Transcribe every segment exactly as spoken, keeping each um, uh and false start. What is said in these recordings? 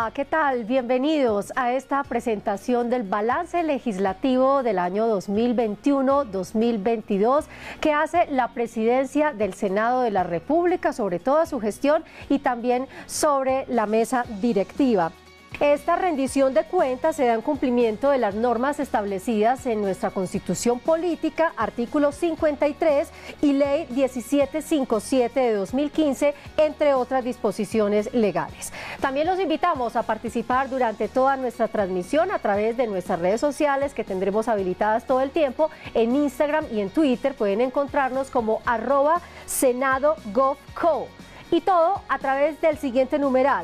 Hola, ¿qué tal? Bienvenidos a esta presentación del balance legislativo del año dos mil veintiuno dos mil veintidós que hace la Presidencia del Senado de la República sobre toda su gestión y también sobre la mesa directiva. Esta rendición de cuentas se da en cumplimiento de las normas establecidas en nuestra Constitución Política, artículo cincuenta y tres y Ley diecisiete cincuenta y siete de dos mil quince, entre otras disposiciones legales. También los invitamos a participar durante toda nuestra transmisión a través de nuestras redes sociales que tendremos habilitadas todo el tiempo. En Instagram y en Twitter pueden encontrarnos como arroba Senado Gov Co. Y todo a través del siguiente numeral.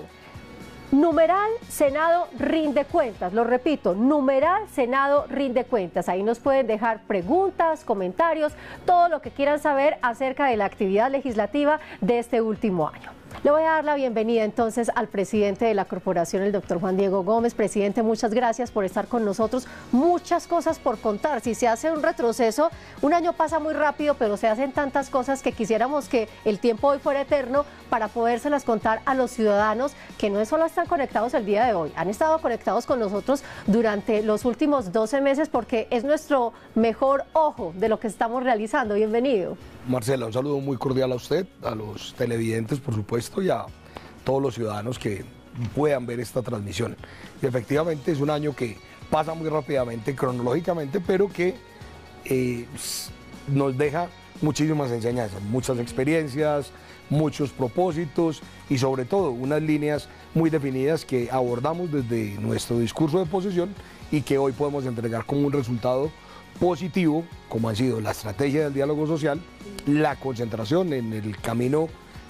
Numeral Senado rinde cuentas, lo repito, numeral Senado rinde cuentas. Ahí nos pueden dejar preguntas, comentarios, todo lo que quieran saber acerca de la actividad legislativa de este último año. Le voy a dar la bienvenida entonces al presidente de la corporación, el doctor Juan Diego Gómez. Presidente, muchas gracias por estar con nosotros. Muchas cosas por contar. Si se hace un retroceso, un año pasa muy rápido, pero se hacen tantas cosas que quisiéramos que el tiempo hoy fuera eterno para podérselas contar a los ciudadanos que no solo están conectados el día de hoy, han estado conectados con nosotros durante los últimos doce meses porque es nuestro mejor ojo de lo que estamos realizando. Bienvenido. Marcela, un saludo muy cordial a usted, a los televidentes, por supuesto, y a todos los ciudadanos que puedan ver esta transmisión. Y efectivamente es un año que pasa muy rápidamente, cronológicamente, pero que eh, nos deja muchísimas enseñanzas, muchas experiencias, muchos propósitos y sobre todo unas líneas muy definidas que abordamos desde nuestro discurso de posesión y que hoy podemos entregar como un resultado positivo, como ha sido la estrategia del diálogo social, la concentración en el camino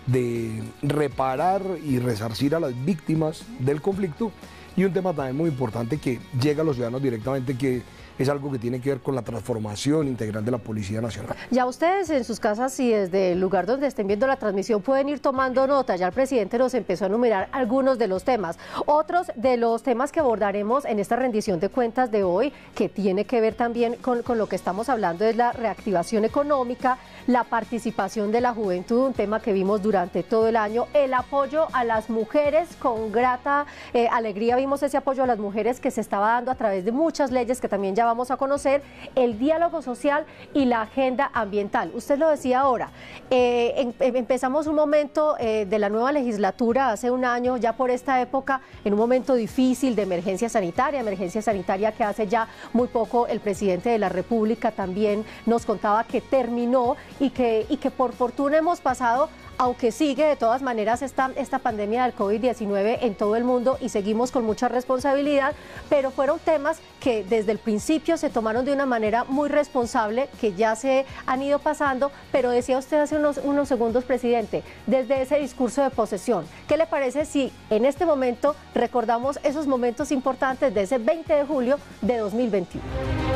de reparar y resarcir a las víctimas del conflicto y un tema también muy importante que llega a los ciudadanos directamente, que es algo que tiene que ver con la transformación integral de la Policía Nacional. Ya ustedes en sus casas y desde el lugar donde estén viendo la transmisión pueden ir tomando nota. Ya el presidente nos empezó a enumerar algunos de los temas. Otros de los temas que abordaremos en esta rendición de cuentas de hoy, que tiene que ver también con, con lo que estamos hablando, es la reactivación económica, la participación de la juventud, un tema que vimos durante todo el año, el apoyo a las mujeres, con grata eh, alegría vimos ese apoyo a las mujeres que se estaba dando a través de muchas leyes que también ya vamos a conocer, el diálogo social y la agenda ambiental. Usted lo decía ahora, eh, em, empezamos un momento eh, de la nueva legislatura hace un año, ya por esta época, en un momento difícil de emergencia sanitaria, emergencia sanitaria que hace ya muy poco el presidente de la República también nos contaba que terminó y que, y que por fortuna hemos pasado, aunque sigue de todas maneras esta, esta pandemia del COVID diecinueve en todo el mundo y seguimos con mucha responsabilidad, pero fueron temas que desde el principio se tomaron de una manera muy responsable, que ya se han ido pasando, pero decía usted hace unos, unos segundos, presidente, desde ese discurso de posesión, ¿qué le parece si en este momento recordamos esos momentos importantes de ese veinte de julio de dos mil veintiuno?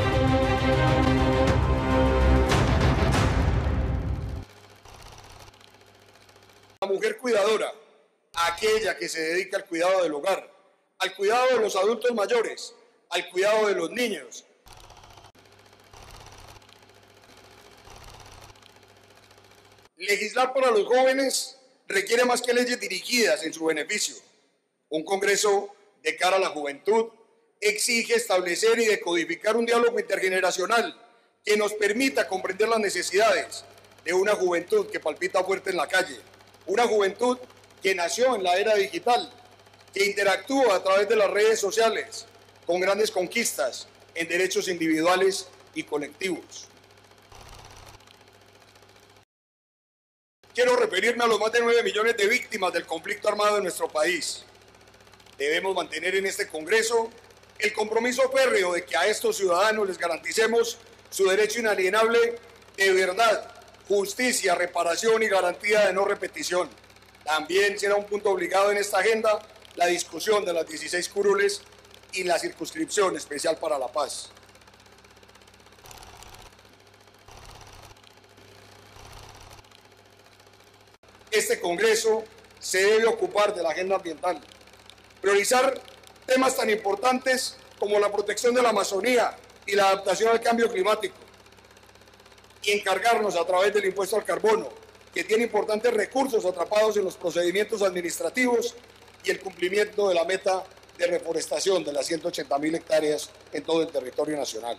La mujer cuidadora, aquella que se dedica al cuidado del hogar, al cuidado de los adultos mayores, al cuidado de los niños. Legislar para los jóvenes requiere más que leyes dirigidas en su beneficio. Un Congreso de cara a la juventud exige establecer y decodificar un diálogo intergeneracional que nos permita comprender las necesidades de una juventud que palpita fuerte en la calle. Una juventud que nació en la era digital, que interactúa a través de las redes sociales, con grandes conquistas en derechos individuales y colectivos. Quiero referirme a los más de nueve millones de víctimas del conflicto armado en nuestro país. Debemos mantener en este Congreso el compromiso férreo de que a estos ciudadanos les garanticemos su derecho inalienable de verdad, justicia, reparación y garantía de no repetición. También será un punto obligado en esta agenda la discusión de las dieciséis curules y la circunscripción especial para la paz. Este Congreso se debe ocupar de la agenda ambiental, priorizar temas tan importantes como la protección de la Amazonía y la adaptación al cambio climático, y encargarnos a través del impuesto al carbono, que tiene importantes recursos atrapados en los procedimientos administrativos, y el cumplimiento de la meta de reforestación de las ciento ochenta mil hectáreas en todo el territorio nacional.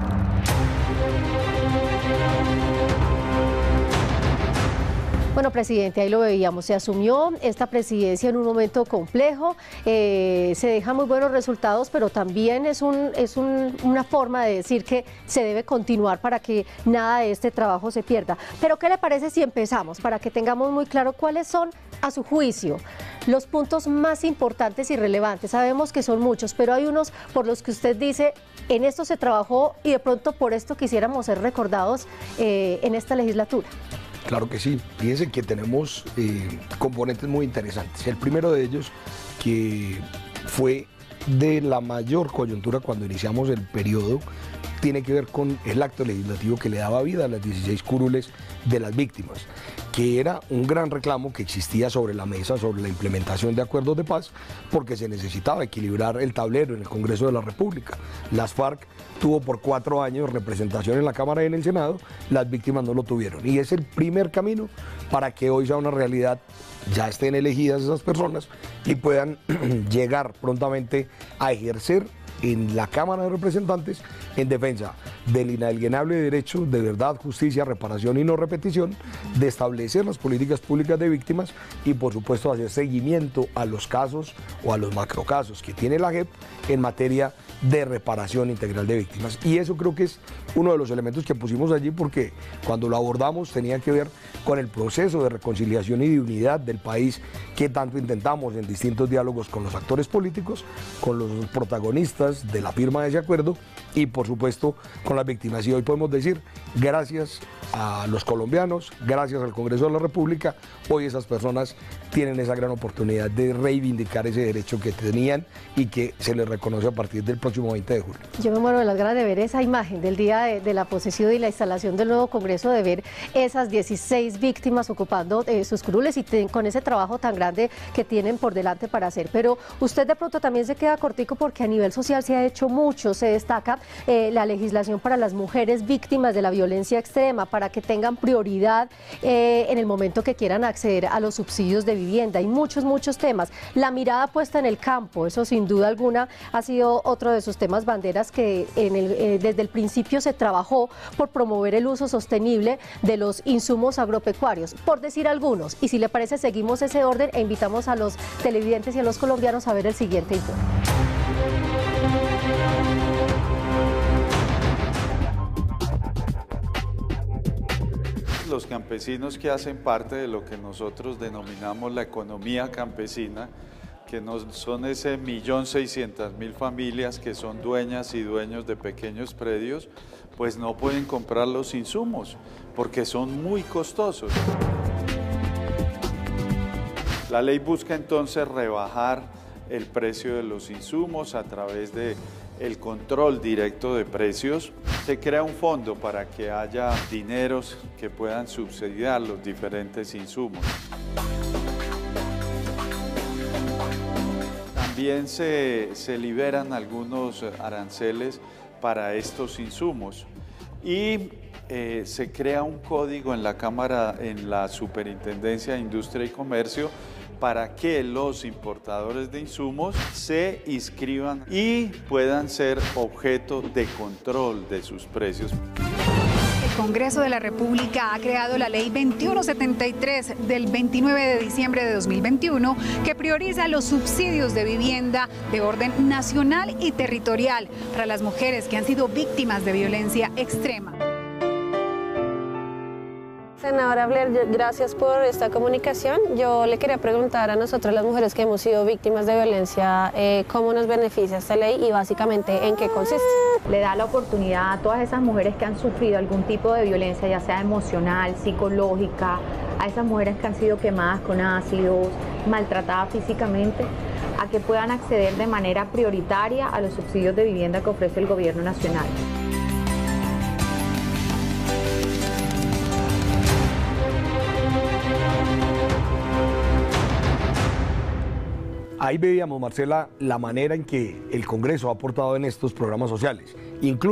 Bueno, presidente, ahí lo veíamos, se asumió esta presidencia en un momento complejo, eh, se dejan muy buenos resultados, pero también es, un, es un, una forma de decir que se debe continuar para que nada de este trabajo se pierda. Pero ¿qué le parece si empezamos? Para que tengamos muy claro cuáles son, a su juicio, los puntos más importantes y relevantes. Sabemos que son muchos, pero hay unos por los que usted dice, en esto se trabajó y de pronto por esto quisiéramos ser recordados eh, en esta legislatura. Claro que sí. Fíjense que tenemos eh, componentes muy interesantes. El primero de ellos, que fue de la mayor coyuntura cuando iniciamos el periodo, tiene que ver con el acto legislativo que le daba vida a las dieciséis curules de las víctimas, que era un gran reclamo que existía sobre la mesa sobre la implementación de acuerdos de paz, porque se necesitaba equilibrar el tablero en el Congreso de la República. Las FARC tuvo por cuatro años representación en la Cámara y en el Senado, las víctimas no lo tuvieron. Y es el primer camino para que hoy sea una realidad, ya estén elegidas esas personas y puedan llegar prontamente a ejercer en la Cámara de Representantes en defensa del inalienable derecho de verdad, justicia, reparación y no repetición, de establecer las políticas públicas de víctimas y por supuesto hacer seguimiento a los casos o a los macrocasos que tiene la J E P en materia de reparación integral de víctimas. Y eso creo que es uno de los elementos que pusimos allí, porque cuando lo abordamos tenía que ver con el proceso de reconciliación y de unidad del país que tanto intentamos en distintos diálogos con los actores políticos, con los protagonistas de la firma de ese acuerdo y por supuesto con las víctimas. Y hoy podemos decir, gracias a los colombianos, gracias al Congreso de la República, hoy esas personas tienen esa gran oportunidad de reivindicar ese derecho que tenían y que se les reconoce a partir del próximo veinte de julio. Yo me muero de las ganas de ver esa imagen del día de, de la posesión y la instalación del nuevo Congreso, de ver esas dieciséis víctimas ocupando eh, sus curules y ten, con ese trabajo tan grande que tienen por delante para hacer. Pero usted de pronto también se queda cortico porque a nivel social se ha hecho mucho, se destaca eh, la legislación para las mujeres víctimas de la violencia extrema, para que tengan prioridad eh, en el momento que quieran acceder a los subsidios de vivienda. Hay muchos, muchos temas. La mirada puesta en el campo, eso sin duda alguna ha sido otro de sus temas banderas que en el, eh, desde el principio se trabajó por promover el uso sostenible de los insumos agropecuarios, por decir algunos. Y si le parece, seguimos ese orden e invitamos a los televidentes y a los colombianos a ver el siguiente informe. Los campesinos que hacen parte de lo que nosotros denominamos la economía campesina, que no son ese millón seiscientas mil familias que son dueñas y dueños de pequeños predios, pues no pueden comprar los insumos porque son muy costosos. La ley busca entonces rebajar el precio de los insumos a través de el control directo de precios. Se crea un fondo para que haya dineros que puedan subsidiar los diferentes insumos. También se, se liberan algunos aranceles para estos insumos y eh, se crea un código en la Cámara, en la Superintendencia de Industria y Comercio, para que los importadores de insumos se inscriban y puedan ser objeto de control de sus precios. El Congreso de la República ha creado la Ley veintiuno setenta y tres del veintinueve de diciembre de dos mil veintiuno, que prioriza los subsidios de vivienda de orden nacional y territorial para las mujeres que han sido víctimas de violencia extrema. Senadora Blair, gracias por esta comunicación. Yo le quería preguntar a nosotras, las mujeres que hemos sido víctimas de violencia, eh, cómo nos beneficia esta ley y básicamente en qué consiste. Le da la oportunidad a todas esas mujeres que han sufrido algún tipo de violencia, ya sea emocional, psicológica, a esas mujeres que han sido quemadas con ácidos, maltratadas físicamente, a que puedan acceder de manera prioritaria a los subsidios de vivienda que ofrece el Gobierno Nacional. Ahí veíamos, Marcela, la manera en que el Congreso ha aportado en estos programas sociales. Incluso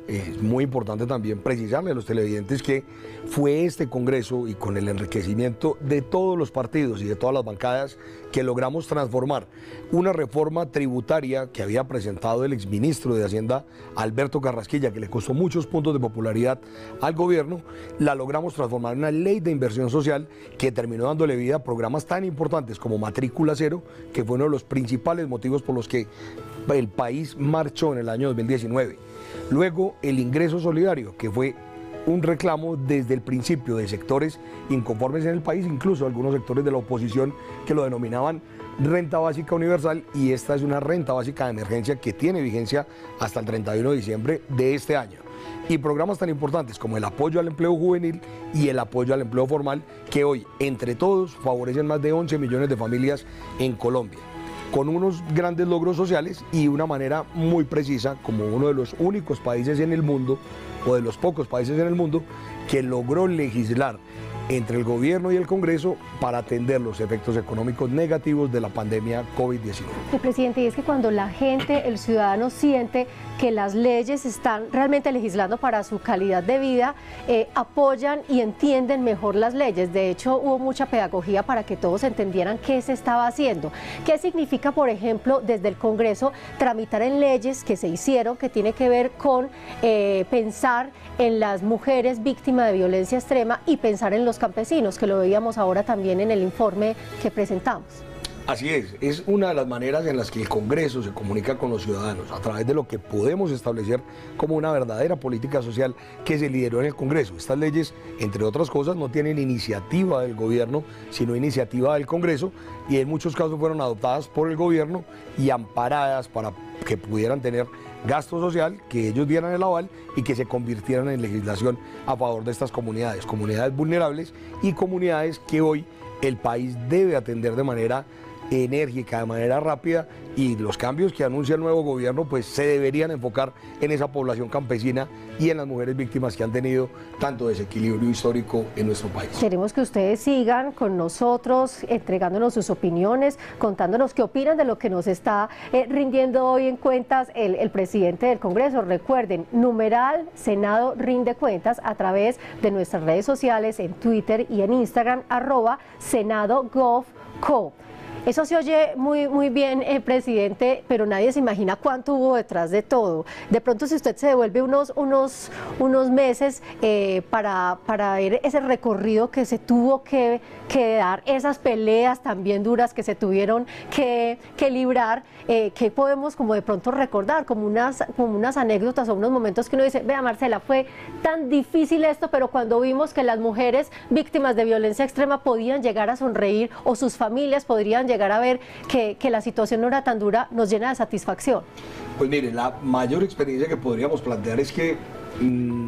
es muy importante también precisarle a los televidentes que fue este Congreso y con el enriquecimiento de todos los partidos y de todas las bancadas que logramos transformar una reforma tributaria que había presentado el exministro de Hacienda Alberto Carrasquilla, que le costó muchos puntos de popularidad al gobierno, la logramos transformar en una ley de inversión social que terminó dándole vida a programas tan importantes como Matrícula Cero, que fue uno de los principales motivos por los que el país marchó en el año dos mil diecinueve. Luego el ingreso solidario, que fue un reclamo desde el principio de sectores inconformes en el país, incluso algunos sectores de la oposición que lo denominaban renta básica universal, y esta es una renta básica de emergencia que tiene vigencia hasta el treinta y uno de diciembre de este año. Y programas tan importantes como el apoyo al empleo juvenil y el apoyo al empleo formal, que hoy entre todos favorecen más de once millones de familias en Colombia, con unos grandes logros sociales y una manera muy precisa, como uno de los únicos países en el mundo, o de los pocos países en el mundo, que logró legislar entre el gobierno y el Congreso para atender los efectos económicos negativos de la pandemia COVID diecinueve. Sí, presidente, y es que cuando la gente, el ciudadano siente que las leyes están realmente legislando para su calidad de vida, eh, apoyan y entienden mejor las leyes. De hecho, hubo mucha pedagogía para que todos entendieran qué se estaba haciendo. ¿Qué significa, por ejemplo, desde el Congreso tramitar en leyes que se hicieron, que tiene que ver con eh, pensar en las mujeres víctimas de violencia extrema y pensar en los campesinos, que lo veíamos ahora también en el informe que presentamos? Así es, es una de las maneras en las que el Congreso se comunica con los ciudadanos, a través de lo que podemos establecer como una verdadera política social que se lideró en el Congreso. Estas leyes, entre otras cosas, no tienen iniciativa del gobierno, sino iniciativa del Congreso, y en muchos casos fueron adoptadas por el gobierno y amparadas para que pudieran tener gasto social, que ellos dieran el aval y que se convirtieran en legislación a favor de estas comunidades, comunidades vulnerables y comunidades que hoy el país debe atender de manera enérgica, de manera rápida, y los cambios que anuncia el nuevo gobierno pues se deberían enfocar en esa población campesina y en las mujeres víctimas que han tenido tanto desequilibrio histórico en nuestro país. Queremos que ustedes sigan con nosotros, entregándonos sus opiniones, contándonos qué opinan de lo que nos está eh, rindiendo hoy en cuentas el, el presidente del Congreso. Recuerden, numeral Senado rinde cuentas a través de nuestras redes sociales en Twitter y en Instagram, arroba Senado Gov Co. Eso se oye muy, muy bien, eh, presidente, pero nadie se imagina cuánto hubo detrás de todo. De pronto, si usted se devuelve unos, unos, unos meses eh, para, para ver ese recorrido que se tuvo que, que dar, esas peleas también duras que se tuvieron que, que librar, eh, ¿qué podemos como de pronto recordar? Como unas, como unas anécdotas o unos momentos que uno dice, vea Marcela, fue tan difícil esto, pero cuando vimos que las mujeres víctimas de violencia extrema podían llegar a sonreír o sus familias podrían llegar llegar a ver que, que la situación no era tan dura, nos llena de satisfacción. Pues mire, la mayor experiencia que podríamos plantear es que mmm,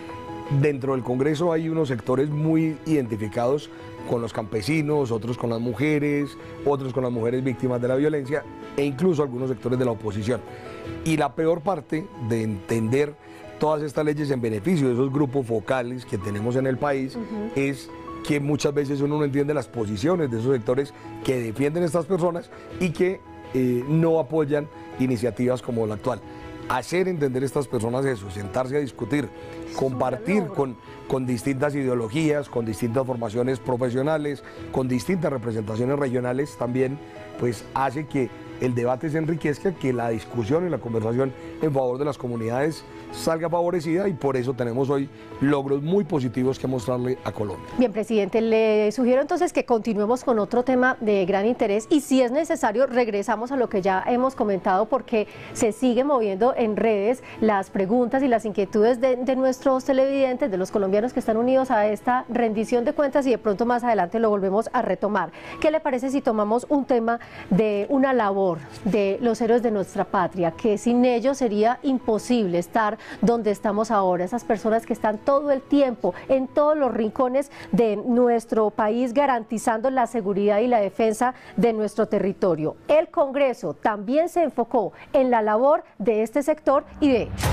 dentro del Congreso hay unos sectores muy identificados con los campesinos, otros con las mujeres, otros con las mujeres víctimas de la violencia e incluso algunos sectores de la oposición. Y la peor parte de entender todas estas leyes en beneficio de esos grupos focales que tenemos en el país uh-huh. es que muchas veces uno no entiende las posiciones de esos sectores que defienden a estas personas y que eh, no apoyan iniciativas como la actual. Hacer entender a estas personas eso, sentarse a discutir, compartir con, con distintas ideologías, con distintas formaciones profesionales, con distintas representaciones regionales también, pues hace que el debate se enriquezca, que la discusión y la conversación en favor de las comunidades salga favorecida, y por eso tenemos hoy logros muy positivos que mostrarle a Colombia. Bien, presidente, le sugiero entonces que continuemos con otro tema de gran interés y si es necesario regresamos a lo que ya hemos comentado porque se sigue moviendo en redes las preguntas y las inquietudes de, de nuestros televidentes, de los colombianos que están unidos a esta rendición de cuentas, y de pronto más adelante lo volvemos a retomar. ¿Qué le parece si tomamos un tema de una labor de los héroes de nuestra patria, que sin ellos sería imposible estar donde estamos ahora, esas personas que están todo el tiempo en todos los rincones de nuestro país garantizando la seguridad y la defensa de nuestro territorio? El Congreso también se enfocó en la labor de este sector y de hecho.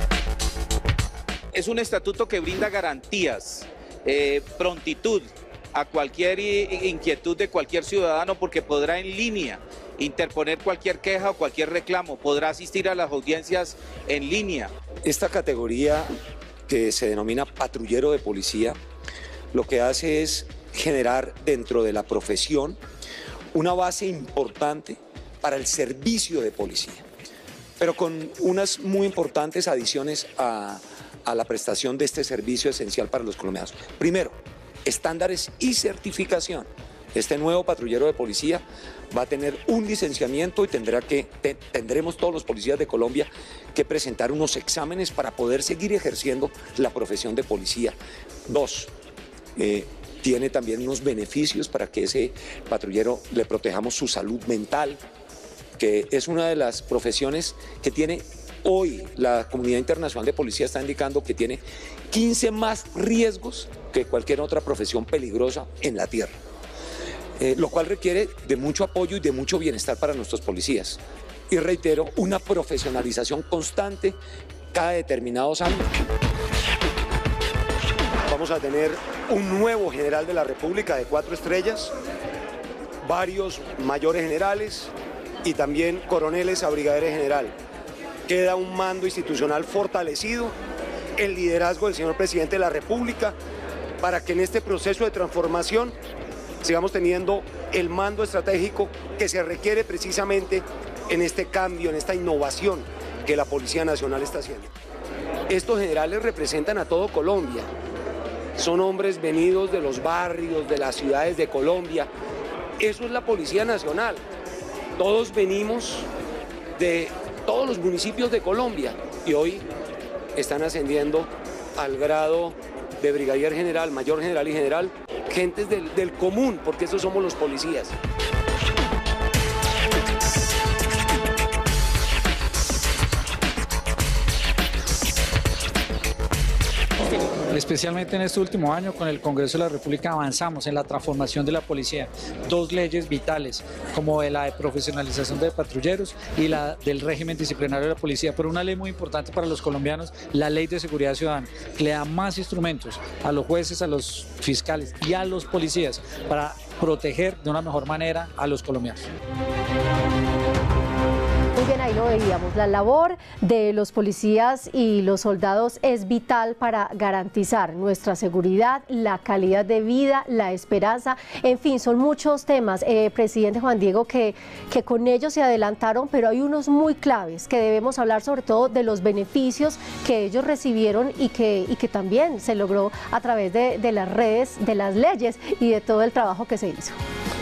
Es un estatuto que brinda garantías, eh, prontitud a cualquier inquietud de cualquier ciudadano, porque podrá en línea interponer cualquier queja o cualquier reclamo, podrá asistir a las audiencias en línea. Esta categoría que se denomina patrullero de policía, lo que hace es generar dentro de la profesión una base importante para el servicio de policía, pero con unas muy importantes adiciones a, a la prestación de este servicio esencial para los colombianos. Primero, estándares y certificación. Este nuevo patrullero de policía va a tener un licenciamiento y tendrá que, te, tendremos todos los policías de Colombia que presentar unos exámenes para poder seguir ejerciendo la profesión de policía. Dos, eh, tiene también unos beneficios para que ese patrullero le protejamos su salud mental, que es una de las profesiones que tiene hoy la comunidad internacional de policía está indicando que tiene quince más riesgos que cualquier otra profesión peligrosa en la tierra, eh, lo cual requiere de mucho apoyo y de mucho bienestar para nuestros policías. Y reitero, una profesionalización constante cada determinados años. Vamos a tener un nuevo general de la República de cuatro estrellas, varios mayores generales y también coroneles a brigadier general. Queda un mando institucional fortalecido, el liderazgo del señor presidente de la República, para que en este proceso de transformación sigamos teniendo el mando estratégico que se requiere precisamente en este cambio, en esta innovación que la Policía Nacional está haciendo. Estos generales representan a todo Colombia, son hombres venidos de los barrios, de las ciudades de Colombia. Eso es la Policía Nacional. Todos venimos de todos los municipios de Colombia y hoy están ascendiendo al grado de brigadier general, mayor general y general, gentes del, del común, porque esos somos los policías. Especialmente en este último año, con el Congreso de la República avanzamos en la transformación de la policía. Dos leyes vitales, como la de profesionalización de patrulleros y la del régimen disciplinario de la policía, pero una ley muy importante para los colombianos, la Ley de Seguridad Ciudadana, que le da más instrumentos a los jueces, a los fiscales y a los policías para proteger de una mejor manera a los colombianos. Muy bien, ahí lo veíamos. La labor de los policías y los soldados es vital para garantizar nuestra seguridad, la calidad de vida, la esperanza. En fin, son muchos temas, eh, presidente Juan Diego, que, que con ellos se adelantaron, pero hay unos muy claves que debemos hablar, sobre todo de los beneficios que ellos recibieron y que, y que también se logró a través de, de las redes, de las leyes y de todo el trabajo que se hizo.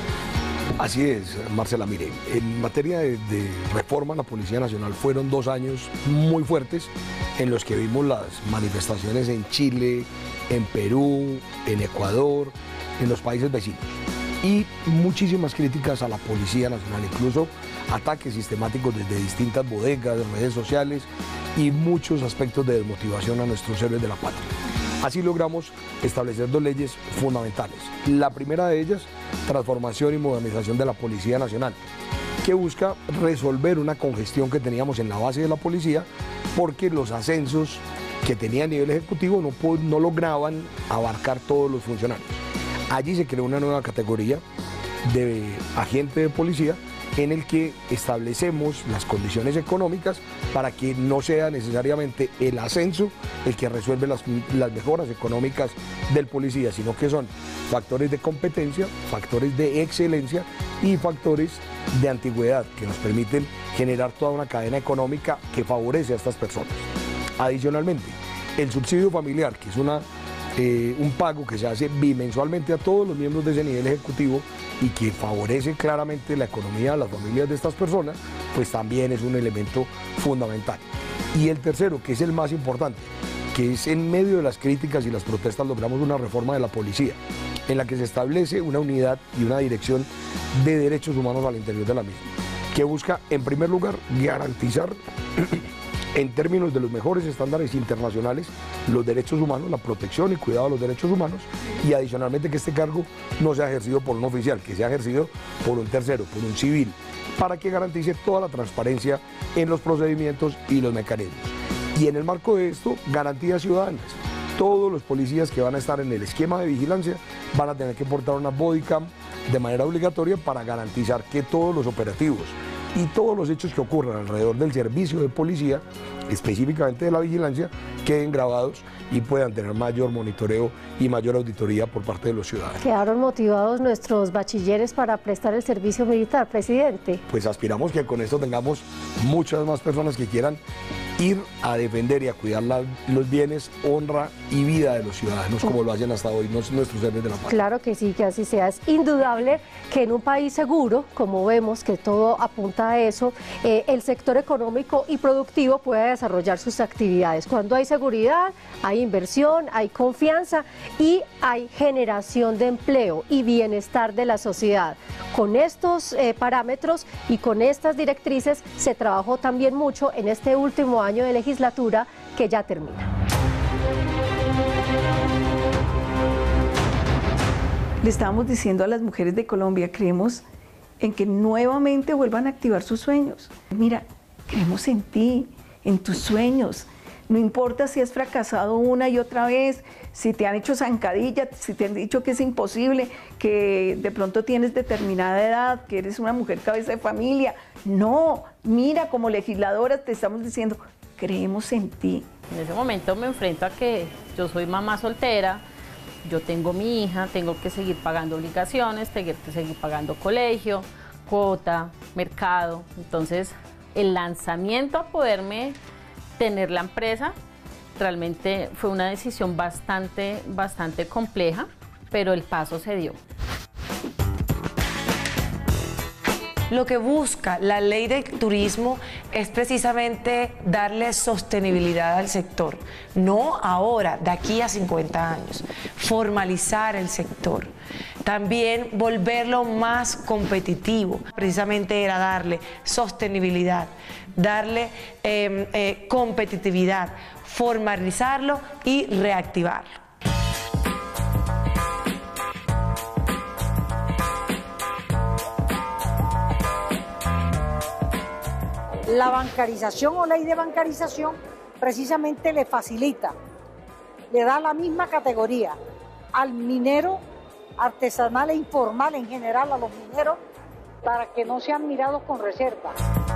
Así es, Marcela. Mire, en materia de, de reforma a la Policía Nacional fueron dos años muy fuertes en los que vimos las manifestaciones en Chile, en Perú, en Ecuador, en los países vecinos. Y muchísimas críticas a la Policía Nacional, incluso ataques sistemáticos desde distintas bodegas, redes sociales y muchos aspectos de desmotivación a nuestros héroes de la patria. Así logramos establecer dos leyes fundamentales. La primera de ellas, transformación y modernización de la Policía Nacional, que busca resolver una congestión que teníamos en la base de la policía, porque los ascensos que tenía a nivel ejecutivo no, no lograban abarcar todos los funcionarios. Allí se creó una nueva categoría de agente de policía, en el que establecemos las condiciones económicas para que no sea necesariamente el ascenso el que resuelve las, las mejoras económicas del policía, sino que son factores de competencia, factores de excelencia y factores de antigüedad que nos permiten generar toda una cadena económica que favorece a estas personas. Adicionalmente, el subsidio familiar, que es una Eh, un pago que se hace bimensualmente a todos los miembros de ese nivel ejecutivo y que favorece claramente la economía de las familias de estas personas, pues también es un elemento fundamental. Y el tercero, que es el más importante, que es en medio de las críticas y las protestas logramos una reforma de la policía, en la que se establece una unidad y una dirección de derechos humanos al interior de la misma, que busca en primer lugar garantizar en términos de los mejores estándares internacionales los derechos humanos, la protección y cuidado de los derechos humanos, y adicionalmente que este cargo no sea ejercido por un oficial, que sea ejercido por un tercero, por un civil, para que garantice toda la transparencia en los procedimientos y los mecanismos. Y en el marco de esto, garantías ciudadanas. todos los policías que van a estar en el esquema de vigilancia van a tener que portar una bodycam de manera obligatoria para garantizar que todos los operativos y todos los hechos que ocurran alrededor del servicio de policía, específicamente de la vigilancia, queden grabados y puedan tener mayor monitoreo y mayor auditoría por parte de los ciudadanos. ¿Quedaron motivados nuestros bachilleres para prestar el servicio militar, presidente? Pues aspiramos que con esto tengamos muchas más personas que quieran ir a defender y a cuidar la, los bienes, honra y vida de los ciudadanos, como lo hacen hasta hoy nuestros héroes de la patria. Claro que sí, que así sea. Es indudable que en un país seguro, como vemos que todo apunta a eso, eh, el sector económico y productivo puede desarrollar sus actividades. Cuando hay seguridad, hay inversión, hay confianza y hay generación de empleo y bienestar de la sociedad. Con estos eh, parámetros y con estas directrices se trabajó también mucho en este último año de legislatura que ya termina. Le estábamos diciendo a las mujeres de Colombia, creemos en que nuevamente vuelvan a activar sus sueños. Mira, creemos en ti, en tus sueños. No importa si has fracasado una y otra vez, si te han hecho zancadilla, si te han dicho que es imposible, que de pronto tienes determinada edad, que eres una mujer cabeza de familia. No, mira, como legisladoras te estamos diciendo, creemos en ti. En ese momento me enfrento a que yo soy mamá soltera, yo tengo mi hija, tengo que seguir pagando obligaciones, tengo que seguir pagando colegio, cuota, mercado. Entonces, el lanzamiento a poderme tener la empresa realmente fue una decisión bastante, bastante compleja, pero el paso se dio. Lo que busca la ley de turismo es precisamente darle sostenibilidad al sector, no ahora, de aquí a cincuenta años, formalizar el sector, también volverlo más competitivo, precisamente era darle sostenibilidad, darle eh, eh, competitividad, formalizarlo y reactivarlo. La bancarización o ley de bancarización precisamente le facilita, le da la misma categoría al minero artesanal e informal en general, a los mineros, para que no sean mirados con reserva.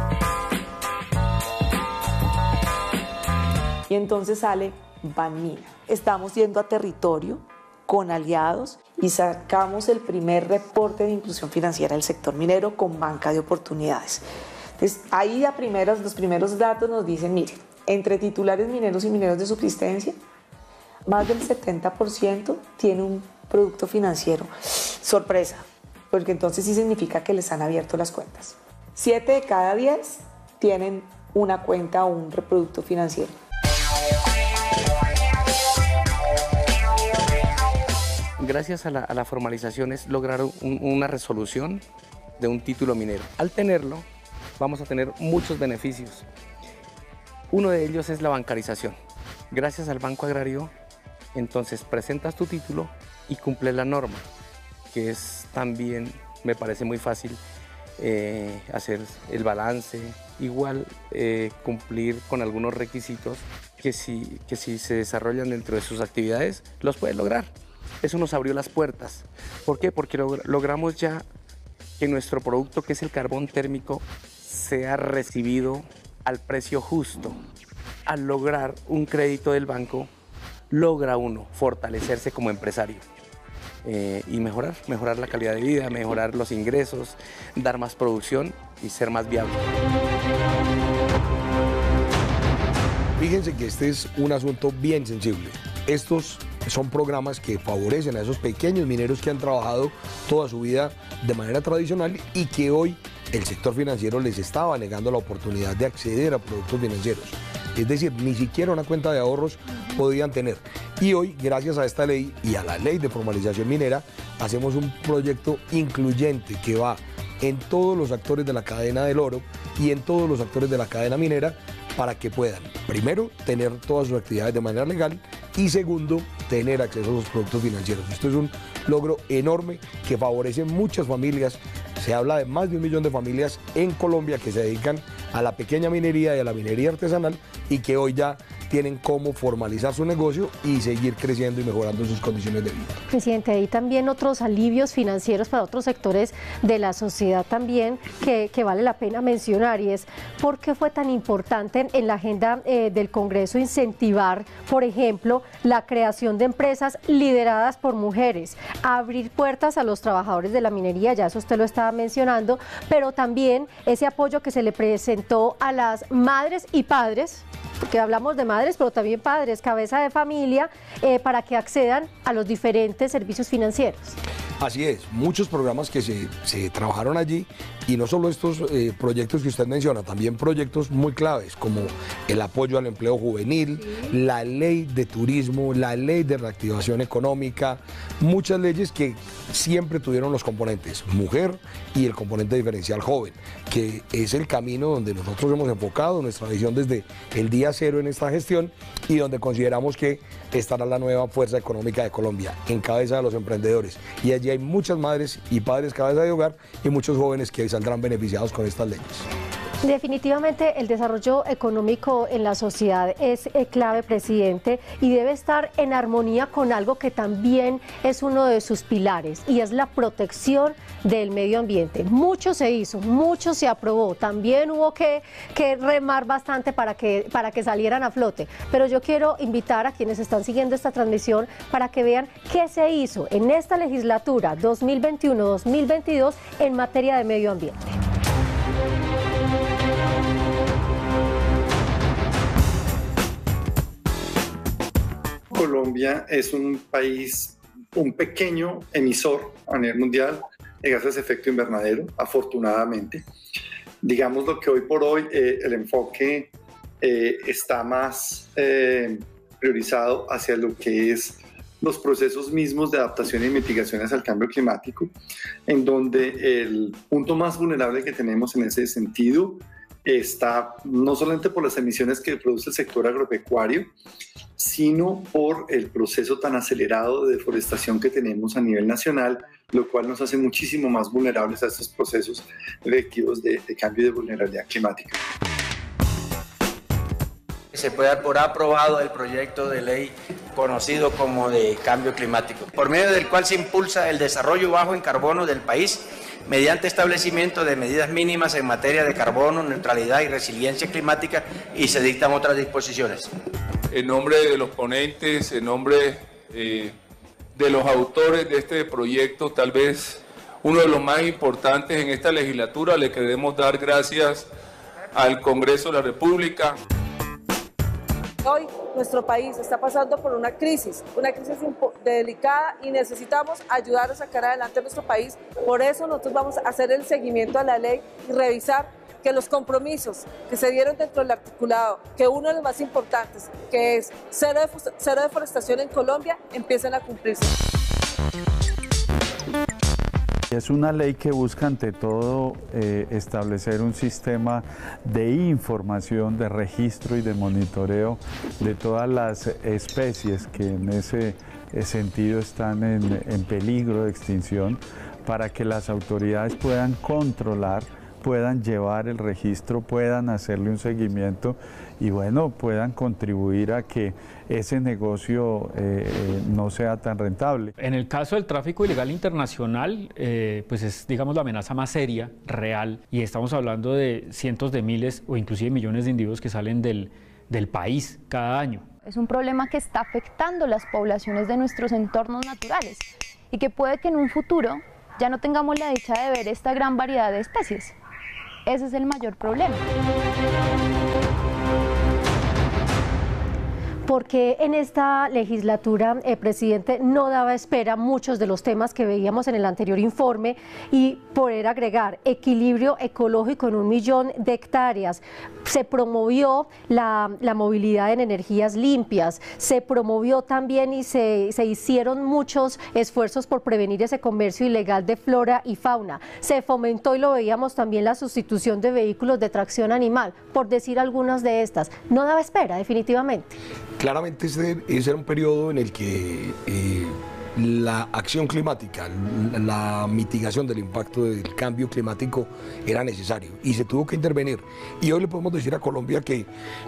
Y entonces sale Banmina. Estamos yendo a territorio con aliados y sacamos el primer reporte de inclusión financiera del sector minero con banca de oportunidades. Entonces, ahí a primeros, los primeros datos nos dicen, miren, entre titulares mineros y mineros de subsistencia, más del setenta por ciento tiene un producto financiero. Sorpresa, porque entonces sí significa que les han abierto las cuentas. Siete de cada diez tienen una cuenta o un producto financiero. Gracias a la, a la formalización es lograr un, una resolución de un título minero. Al tenerlo, vamos a tener muchos beneficios. Uno de ellos es la bancarización. Gracias al Banco Agrario, entonces presentas tu título y cumples la norma, que es también, me parece muy fácil, eh, hacer el balance, igual eh, cumplir con algunos requisitos que si, que si se desarrollan dentro de sus actividades, los puedes lograr. Eso nos abrió las puertas. ¿Por qué? Porque log- logramos ya que nuestro producto, que es el carbón térmico, sea recibido al precio justo. Al lograr un crédito del banco, logra uno fortalecerse como empresario eh, y mejorar, mejorar la calidad de vida, mejorar los ingresos, dar más producción y ser más viable. Fíjense que este es un asunto bien sensible. Estos son programas que favorecen a esos pequeños mineros que han trabajado toda su vida de manera tradicional y que hoy el sector financiero les estaba negando la oportunidad de acceder a productos financieros. Es decir, ni siquiera una cuenta de ahorros podían tener. Y hoy, gracias a esta ley y a la ley de formalización minera, hacemos un proyecto incluyente que va en todos los actores de la cadena del oro y en todos los actores de la cadena minera para que puedan, primero, tener todas sus actividades de manera legal y segundo, tener acceso a los productos financieros. Esto es un logro enorme que favorece muchas familias. Se habla de más de un millón de familias en Colombia que se dedican a la pequeña minería y a la minería artesanal y que hoy ya tienen cómo formalizar su negocio y seguir creciendo y mejorando sus condiciones de vida. Presidente, hay también otros alivios financieros para otros sectores de la sociedad también que, que vale la pena mencionar, y es por qué fue tan importante en la agenda eh, del Congreso incentivar, por ejemplo, la creación de empresas lideradas por mujeres, abrir puertas a los trabajadores de la minería, ya eso usted lo estaba mencionando, pero también ese apoyo que se le presentó a las madres y padres, porque hablamos de madres, pero también padres, cabeza de familia, eh, para que accedan a los diferentes servicios financieros. Así es, muchos programas que se, se trabajaron allí, y no solo estos eh, proyectos que usted menciona, también proyectos muy claves como el apoyo al empleo juvenil, la ley de turismo, la ley de reactivación económica, muchas leyes que siempre tuvieron los componentes mujer y el componente diferencial joven, que es el camino donde nosotros hemos enfocado nuestra visión desde el día cero en esta gestión, y donde consideramos que estará la nueva fuerza económica de Colombia en cabeza de los emprendedores, y allí hay muchas madres y padres cabeza de hogar y muchos jóvenes que saldrán beneficiados con estas leyes. Definitivamente el desarrollo económico en la sociedad es clave, presidente, y debe estar en armonía con algo que también es uno de sus pilares, y es la protección del medio ambiente. Mucho se hizo, mucho se aprobó, también hubo que, que remar bastante para que, para que salieran a flote, pero yo quiero invitar a quienes están siguiendo esta transmisión para que vean qué se hizo en esta legislatura dos mil veintiuno dos mil veintidós en materia de medio ambiente. Colombia es un país, un pequeño emisor a nivel mundial de gases de efecto invernadero, afortunadamente. Digamos lo que hoy por hoy eh, el enfoque eh, está más eh, priorizado hacia lo que es los procesos mismos de adaptación y mitigaciones al cambio climático, en donde el punto más vulnerable que tenemos en ese sentido está no solamente por las emisiones que produce el sector agropecuario, sino por el proceso tan acelerado de deforestación que tenemos a nivel nacional, lo cual nos hace muchísimo más vulnerables a estos procesos efectivos de, de cambio y de vulnerabilidad climática. Se puede dar por aprobado el proyecto de ley conocido como de cambio climático, por medio del cual se impulsa el desarrollo bajo en carbono del país mediante establecimiento de medidas mínimas en materia de carbono, neutralidad y resiliencia climática, y se dictan otras disposiciones. En nombre de los ponentes, en nombre eh, de los autores de este proyecto, tal vez uno de los más importantes en esta legislatura, le queremos dar gracias al Congreso de la República. Hoy nuestro país está pasando por una crisis, una crisis delicada, y necesitamos ayudar a sacar adelante a nuestro país. Por eso nosotros vamos a hacer el seguimiento a la ley y revisar que los compromisos que se dieron dentro del articulado, que uno de los más importantes, que es cero, de, cero deforestación en Colombia, empiecen a cumplirse. Es una ley que busca ante todo eh, establecer un sistema de información, de registro y de monitoreo de todas las especies que en ese sentido están en, en peligro de extinción, para que las autoridades puedan controlar, puedan llevar el registro, puedan hacerle un seguimiento y bueno, puedan contribuir a que ese negocio eh, no sea tan rentable. En el caso del tráfico ilegal internacional, eh, pues es, digamos, la amenaza más seria, real, y estamos hablando de cientos de miles o inclusive millones de individuos que salen del, del país cada año. Es un problema que está afectando las poblaciones de nuestros entornos naturales y que puede que en un futuro ya no tengamos la dicha de ver esta gran variedad de especies. Ese es el mayor problema. Porque en esta legislatura, el presidente no daba espera a muchos de los temas que veíamos en el anterior informe, y poder agregar equilibrio ecológico en un millón de hectáreas. Se promovió la, la movilidad en energías limpias, se promovió también y se, se hicieron muchos esfuerzos por prevenir ese comercio ilegal de flora y fauna. Se fomentó, y lo veíamos también, la sustitución de vehículos de tracción animal, por decir algunas de estas. No daba espera, definitivamente. Claramente ese, ese era un periodo en el que eh, la acción climática, la mitigación del impacto del cambio climático era necesario y se tuvo que intervenir. Y hoy le podemos decir a Colombia que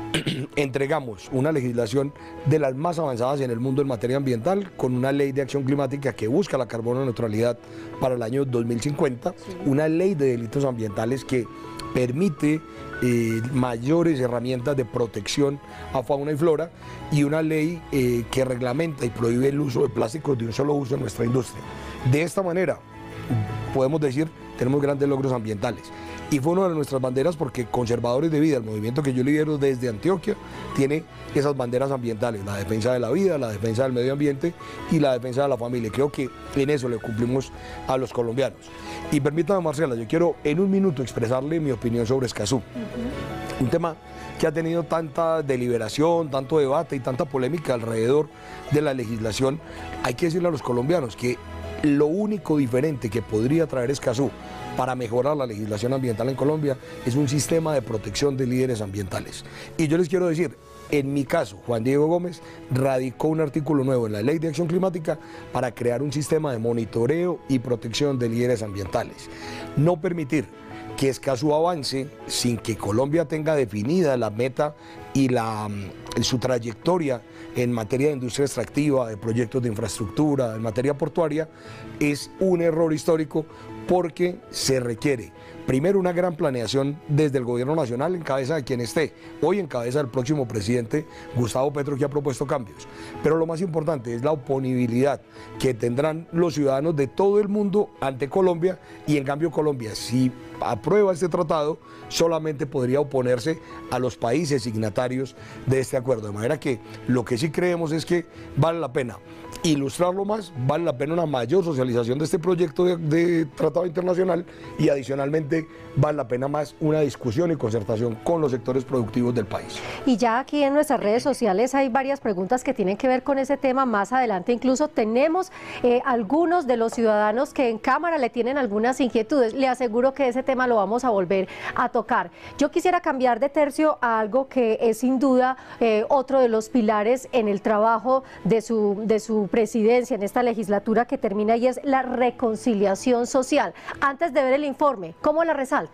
entregamos una legislación de las más avanzadas en el mundo en materia ambiental, con una ley de acción climática que busca la carbono neutralidad para el año dos mil cincuenta, sí. Una ley de delitos ambientales que permite eh, mayores herramientas de protección a fauna y flora, y una ley eh, que reglamenta y prohíbe el uso de plásticos de un solo uso en nuestra industria. De esta manera, podemos decir, tenemos grandes logros ambientales. Y fue una de nuestras banderas porque Conservadores de Vida, el movimiento que yo lidero desde Antioquia, tiene esas banderas ambientales, la defensa de la vida, la defensa del medio ambiente y la defensa de la familia. Creo que en eso le cumplimos a los colombianos. Y permítame, Marcela, yo quiero en un minuto expresarle mi opinión sobre Escazú. Uh-huh. Un tema que ha tenido tanta deliberación, tanto debate y tanta polémica alrededor de la legislación. Hay que decirle a los colombianos que lo único diferente que podría traer Escazú para mejorar la legislación ambiental en Colombia es un sistema de protección de líderes ambientales. Y yo les quiero decir, en mi caso, Juan Diego Gómez radicó un artículo nuevo en la Ley de Acción Climática para crear un sistema de monitoreo y protección de líderes ambientales. No permitir que Escazú avance sin que Colombia tenga definida la meta y la, su trayectoria en materia de industria extractiva, de proyectos de infraestructura, en materia portuaria, es un error histórico porque se requiere primero una gran planeación desde el gobierno nacional en cabeza de quien esté, hoy en cabeza del próximo presidente Gustavo Petro, que ha propuesto cambios. Pero lo más importante es la oponibilidad que tendrán los ciudadanos de todo el mundo ante Colombia, y en cambio Colombia, si aprueba este tratado, solamente podría oponerse a los países signatarios de este acuerdo. De manera que lo que sí creemos es que vale la pena ilustrarlo más, vale la pena una mayor socialización de este proyecto de, de tratado internacional, y adicionalmente vale la pena más una discusión y concertación con los sectores productivos del país. Y ya aquí en nuestras redes sociales hay varias preguntas que tienen que ver con ese tema. Más adelante incluso tenemos eh, algunos de los ciudadanos que en cámara le tienen algunas inquietudes. Le aseguro que ese tema lo vamos a volver a tocar. Yo quisiera cambiar de tercio a algo que es sin duda eh, otro de los pilares en el trabajo de su, de su presidencia en esta legislatura que termina, y es la reconciliación social. Antes de ver el informe, ¿cómo la resalta?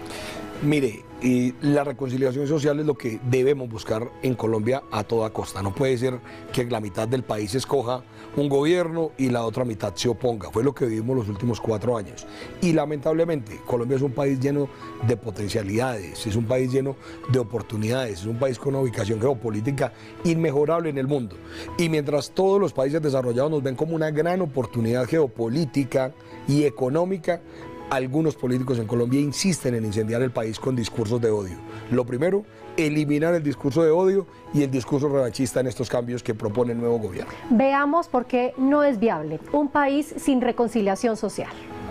Mire, y la reconciliación social es lo que debemos buscar en Colombia a toda costa. No puede ser que la mitad del país escoja un gobierno y la otra mitad se oponga. Fue lo que vivimos los últimos cuatro años. Y lamentablemente, Colombia es un país lleno de potencialidades, es un país lleno de oportunidades, es un país con una ubicación geopolítica inmejorable en el mundo. Y mientras todos los países desarrollados nos ven como una gran oportunidad geopolítica y económica, algunos políticos en Colombia insisten en incendiar el país con discursos de odio. Lo primero, eliminar el discurso de odio y el discurso revanchista en estos cambios que propone el nuevo gobierno. Veamos por qué no es viable un país sin reconciliación social.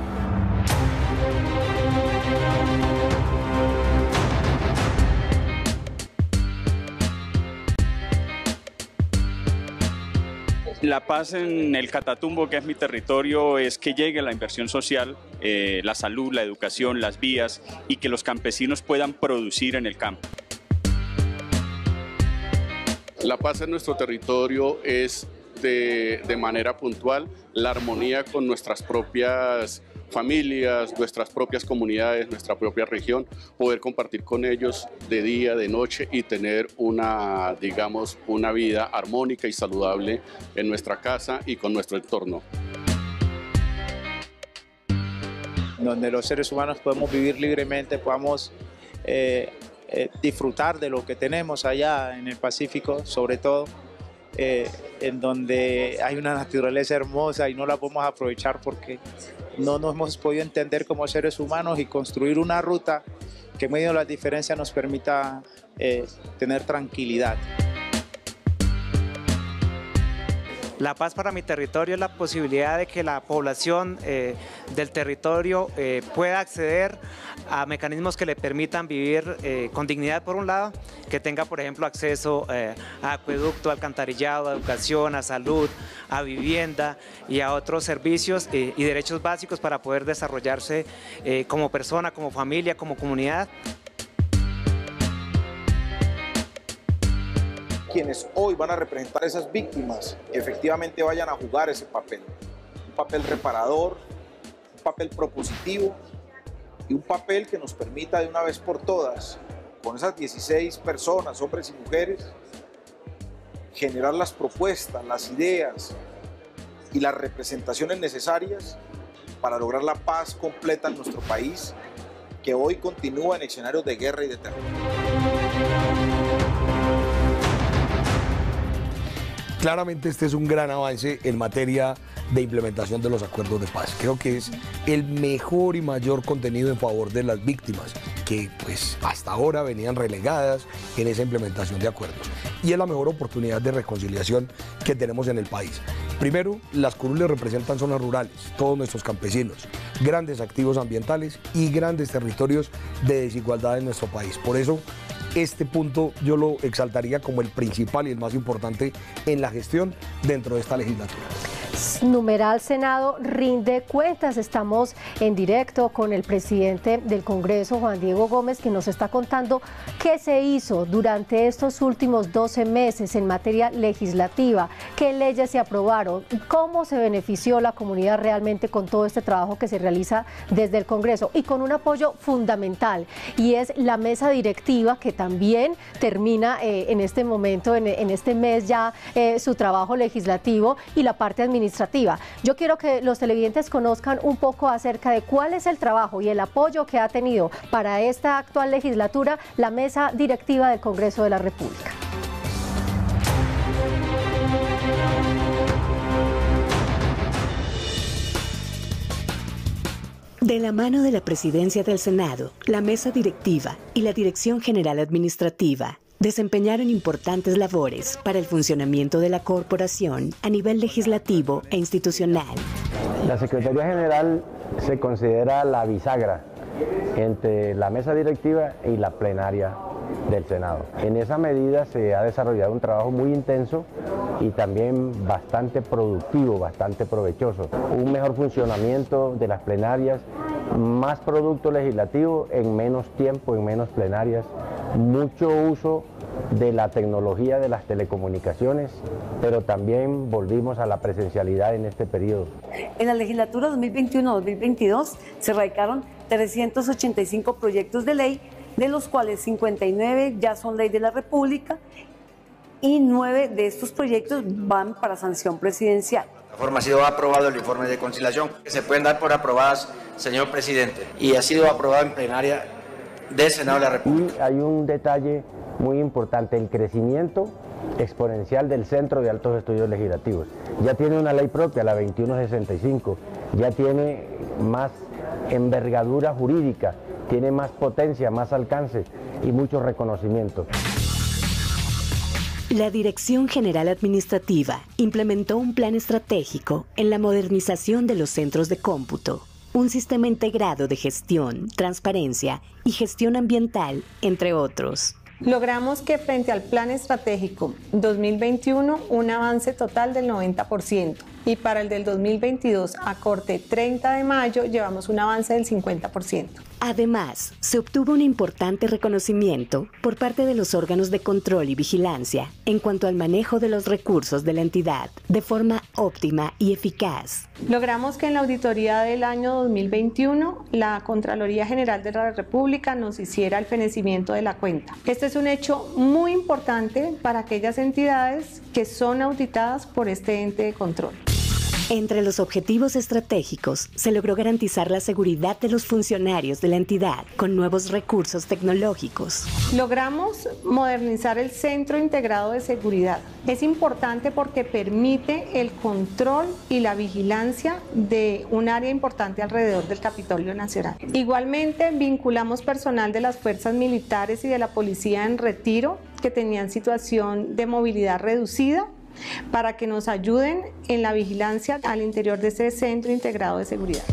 La paz en el Catatumbo, que es mi territorio, es que llegue la inversión social, eh, la salud, la educación, las vías, y que los campesinos puedan producir en el campo. La paz en nuestro territorio es de, de manera puntual la armonía con nuestras propias familias, nuestras propias comunidades, nuestra propia región, poder compartir con ellos de día, de noche, y tener una, digamos, una vida armónica y saludable en nuestra casa y con nuestro entorno. Donde los seres humanos podemos vivir libremente, podamos eh, eh, disfrutar de lo que tenemos allá en el Pacífico, sobre todo, eh, en donde hay una naturaleza hermosa y no la podemos aprovechar porque no nos hemos podido entender como seres humanos y construir una ruta que en medio de las diferencias nos permita eh, tener tranquilidad. La paz para mi territorio es la posibilidad de que la población eh, del territorio eh, pueda acceder a mecanismos que le permitan vivir eh, con dignidad, por un lado, que tenga, por ejemplo, acceso eh, a acueducto, a alcantarillado, a educación, a salud, a vivienda y a otros servicios eh, y derechos básicos para poder desarrollarse eh, como persona, como familia, como comunidad. quienes hoy van a representar a esas víctimas, que efectivamente vayan a jugar ese papel. Un papel reparador, un papel propositivo y un papel que nos permita de una vez por todas, con esas dieciséis personas, hombres y mujeres, generar las propuestas, las ideas y las representaciones necesarias para lograr la paz completa en nuestro país, que hoy continúa en escenarios de guerra y de terror. Claramente este es un gran avance en materia de implementación de los acuerdos de paz. Creo que es el mejor y mayor contenido en favor de las víctimas, que pues hasta ahora venían relegadas en esa implementación de acuerdos. Y es la mejor oportunidad de reconciliación que tenemos en el país. Primero, las curules representan zonas rurales, todos nuestros campesinos, grandes activos ambientales y grandes territorios de desigualdad en nuestro país. Por eso, este punto yo lo exaltaría como el principal y el más importante en la gestión dentro de esta legislatura. Numeral Senado rinde cuentas. Estamos en directo con el presidente del Congreso, Juan Diego Gómez, que nos está contando qué se hizo durante estos últimos doce meses en materia legislativa, qué leyes se aprobaron, cómo se benefició la comunidad realmente con todo este trabajo que se realiza desde el Congreso y con un apoyo fundamental, y es la mesa directiva que también termina eh, en este momento, en, en este mes ya eh, su trabajo legislativo y la parte administrativa. Yo quiero que los televidentes conozcan un poco acerca de cuál es el trabajo y el apoyo que ha tenido para esta actual legislatura la mesa directiva del Congreso de la República. De la mano de la Presidencia del Senado, la Mesa Directiva y la Dirección General Administrativa desempeñaron importantes labores para el funcionamiento de la corporación a nivel legislativo e institucional. La Secretaría General se considera la bisagra entre la mesa directiva y la plenaria del Senado. En esa medida se ha desarrollado un trabajo muy intenso y también bastante productivo, bastante provechoso. Un mejor funcionamiento de las plenarias, más producto legislativo en menos tiempo, en menos plenarias, mucho uso de la tecnología de las telecomunicaciones, pero también volvimos a la presencialidad en este periodo. En la legislatura dos mil veintiuno dos mil veintidós se radicaron trescientos ochenta y cinco proyectos de ley, de los cuales cincuenta y nueve ya son ley de la República y nueve de estos proyectos van para sanción presidencial. La forma ha sido aprobado el informe de conciliación, que se pueden dar por aprobadas, señor presidente, y ha sido aprobado en plenaria del Senado de la República. Y hay un detalle muy importante, el crecimiento exponencial del Centro de Altos Estudios Legislativos. Ya tiene una ley propia, la veintiuno sesenta y cinco, ya tiene más envergadura jurídica, tiene más potencia, más alcance y mucho reconocimiento. La Dirección General Administrativa implementó un plan estratégico en la modernización de los centros de cómputo, un sistema integrado de gestión, transparencia y gestión ambiental, entre otros. Logramos que frente al Plan Estratégico dos mil veintiuno un avance total del noventa por ciento y para el del dos mil veintidós a corte treinta de mayo llevamos un avance del cincuenta por ciento. Además, se obtuvo un importante reconocimiento por parte de los órganos de control y vigilancia en cuanto al manejo de los recursos de la entidad de forma óptima y eficaz. Logramos que en la auditoría del año dos mil veintiuno la Contraloría General de la República nos hiciera el fenecimiento de la cuenta. Este es un hecho muy importante para aquellas entidades que son auditadas por este ente de control. Entre los objetivos estratégicos, se logró garantizar la seguridad de los funcionarios de la entidad con nuevos recursos tecnológicos. Logramos modernizar el Centro Integrado de Seguridad. Es importante porque permite el control y la vigilancia de un área importante alrededor del Capitolio Nacional. Igualmente, vinculamos personal de las fuerzas militares y de la policía en retiro que tenían situación de movilidad reducida, para que nos ayuden en la vigilancia al interior de ese Centro Integrado de Seguridad.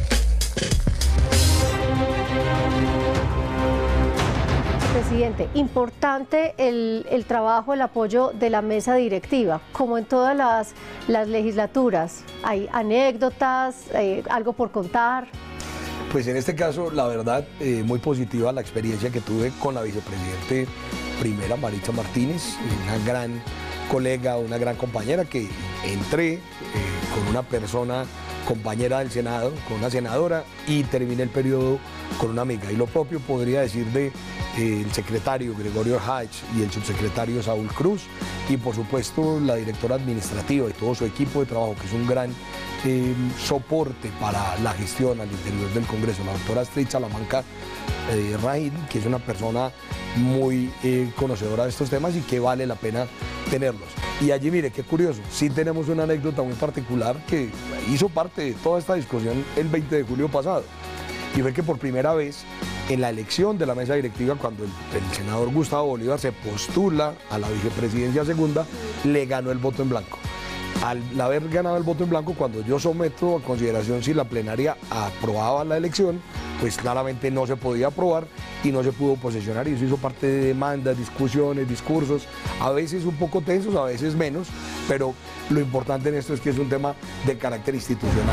Presidente, importante el, el trabajo, el apoyo de la mesa directiva, como en todas las, las legislaturas. ¿Hay anécdotas, eh, algo por contar? Pues en este caso, la verdad, eh, muy positiva la experiencia que tuve con la vicepresidente primera, Maritza Martínez, una gran colega, una gran compañera, que entré eh, con una persona compañera del Senado, con una senadora, y terminé el periodo con una amiga. Y lo propio podría decir de eh, el secretario Gregorio Hatch y el subsecretario Saúl Cruz, y por supuesto la directora administrativa y todo su equipo de trabajo, que es un gran eh, soporte para la gestión al interior del Congreso, la doctora Astrid Salamanca eh, Rahim, que es una persona muy eh, conocedora de estos temas y que vale la pena tenerlos. Y allí, mire, qué curioso, sí tenemos una anécdota muy particular que hizo parte de toda esta discusión el veinte de julio pasado, y fue que por primera vez en la elección de la mesa directiva, cuando el, el senador Gustavo Bolívar se postula a la vicepresidencia segunda, le ganó el voto en blanco. Al haber ganado el voto en blanco, cuando yo someto a consideración si la plenaria aprobaba la elección, pues claramente no se podía aprobar y no se pudo posesionar, y eso hizo parte de demandas, discusiones, discursos, a veces un poco tensos, a veces menos, pero lo importante en esto es que es un tema de carácter institucional.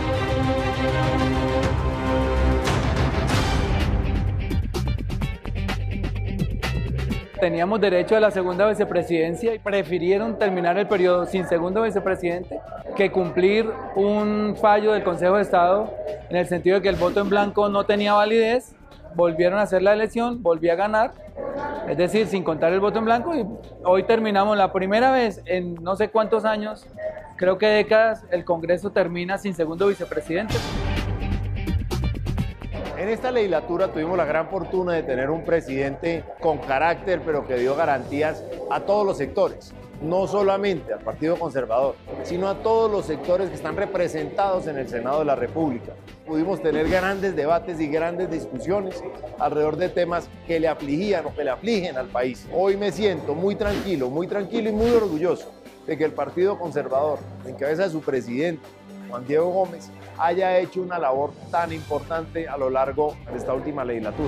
Teníamos derecho a la segunda vicepresidencia y prefirieron terminar el periodo sin segundo vicepresidente que cumplir un fallo del Consejo de Estado en el sentido de que el voto en blanco no tenía validez. Volvieron a hacer la elección, volví a ganar, es decir, sin contar el voto en blanco, y hoy terminamos la primera vez en no sé cuántos años, creo que décadas, el Congreso termina sin segundo vicepresidente. En esta legislatura tuvimos la gran fortuna de tener un presidente con carácter, pero que dio garantías a todos los sectores, no solamente al Partido Conservador, sino a todos los sectores que están representados en el Senado de la República. Pudimos tener grandes debates y grandes discusiones alrededor de temas que le afligían o que le afligen al país. Hoy me siento muy tranquilo, muy tranquilo y muy orgulloso de que el Partido Conservador, en cabeza de su presidente, Juan Diego Gómez, haya hecho una labor tan importante a lo largo de esta última legislatura.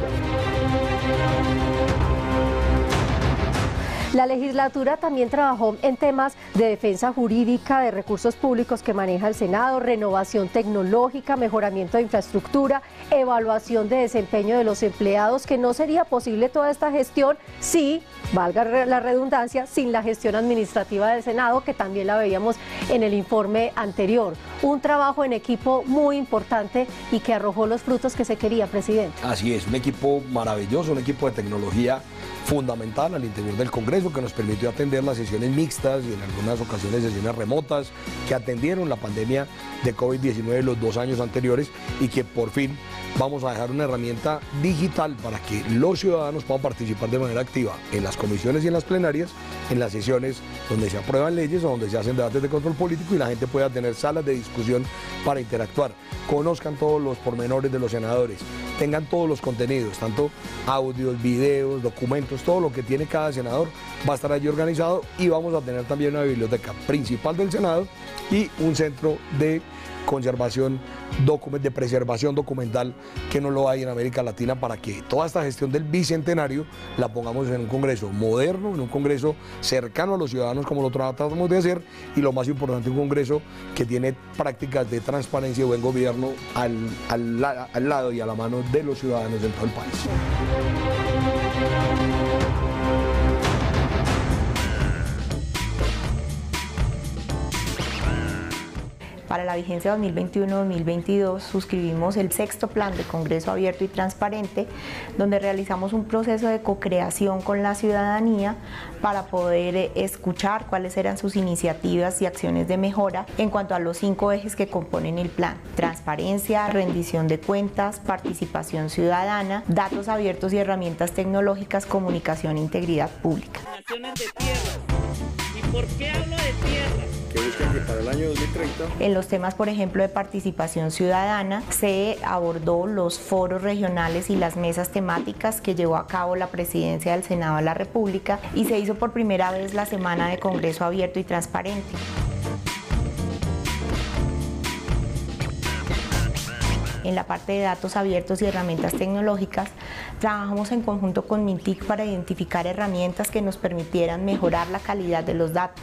La legislatura también trabajó en temas de defensa jurídica, de recursos públicos que maneja el Senado, renovación tecnológica, mejoramiento de infraestructura, evaluación de desempeño de los empleados, que no sería posible toda esta gestión si, valga la redundancia, sin la gestión administrativa del Senado, que también la veíamos en el informe anterior. Un trabajo en equipo muy importante y que arrojó los frutos que se quería, presidente. Así es, un equipo maravilloso, un equipo de tecnología fundamental al interior del Congreso, que nos permitió atender las sesiones mixtas y en algunas ocasiones sesiones remotas que atendieron la pandemia de COVID diecinueve los dos años anteriores, y que por fin vamos a dejar una herramienta digital para que los ciudadanos puedan participar de manera activa en las comisiones y en las plenarias, en las sesiones donde se aprueban leyes o donde se hacen debates de control político, y la gente pueda tener salas de discusión para interactuar, conozcan todos los pormenores de los senadores, tengan todos los contenidos, tanto audios, videos, documentos, todo lo que tiene cada senador va a estar allí organizado, y vamos a tener también una biblioteca principal del Senado y un centro de conservación, de preservación documental que no lo hay en América Latina, para que toda esta gestión del bicentenario la pongamos en un Congreso moderno, en un Congreso cercano a los ciudadanos como lo tratamos de hacer, y lo más importante, un Congreso que tiene prácticas de transparencia y buen gobierno al, al, al lado y a la mano de los ciudadanos de todo el país. Para la vigencia dos mil veintiuno dos mil veintidós suscribimos el sexto plan de Congreso Abierto y Transparente, donde realizamos un proceso de co-creación con la ciudadanía para poder escuchar cuáles eran sus iniciativas y acciones de mejora en cuanto a los cinco ejes que componen el plan: transparencia, rendición de cuentas, participación ciudadana, datos abiertos y herramientas tecnológicas, comunicación e integridad pública. ¿Y por qué hablo de tierra? Que buscan que para el año dos mil treinta... En los temas, por ejemplo, de participación ciudadana, se abordó los foros regionales y las mesas temáticas que llevó a cabo la Presidencia del Senado de la República, y se hizo por primera vez la Semana de Congreso Abierto y Transparente. En la parte de datos abiertos y herramientas tecnológicas, trabajamos en conjunto con MINTIC para identificar herramientas que nos permitieran mejorar la calidad de los datos.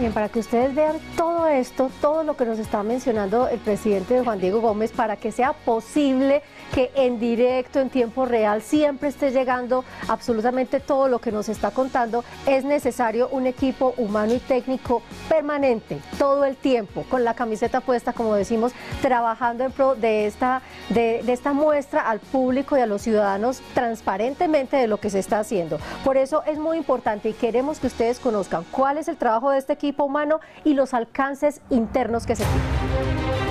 Bien, para que ustedes vean todo esto, todo lo que nos está mencionando el presidente Juan Diego Gómez, para que sea posible que en directo, en tiempo real, siempre esté llegando absolutamente todo lo que nos está contando, es necesario un equipo humano y técnico permanente, todo el tiempo, con la camiseta puesta, como decimos, trabajando en pro de esta, de, de esta muestra al público y a los ciudadanos transparentemente de lo que se está haciendo. Por eso es muy importante y queremos que ustedes conozcan cuál es el trabajo de este equipo humano y los alcances internos que se tienen.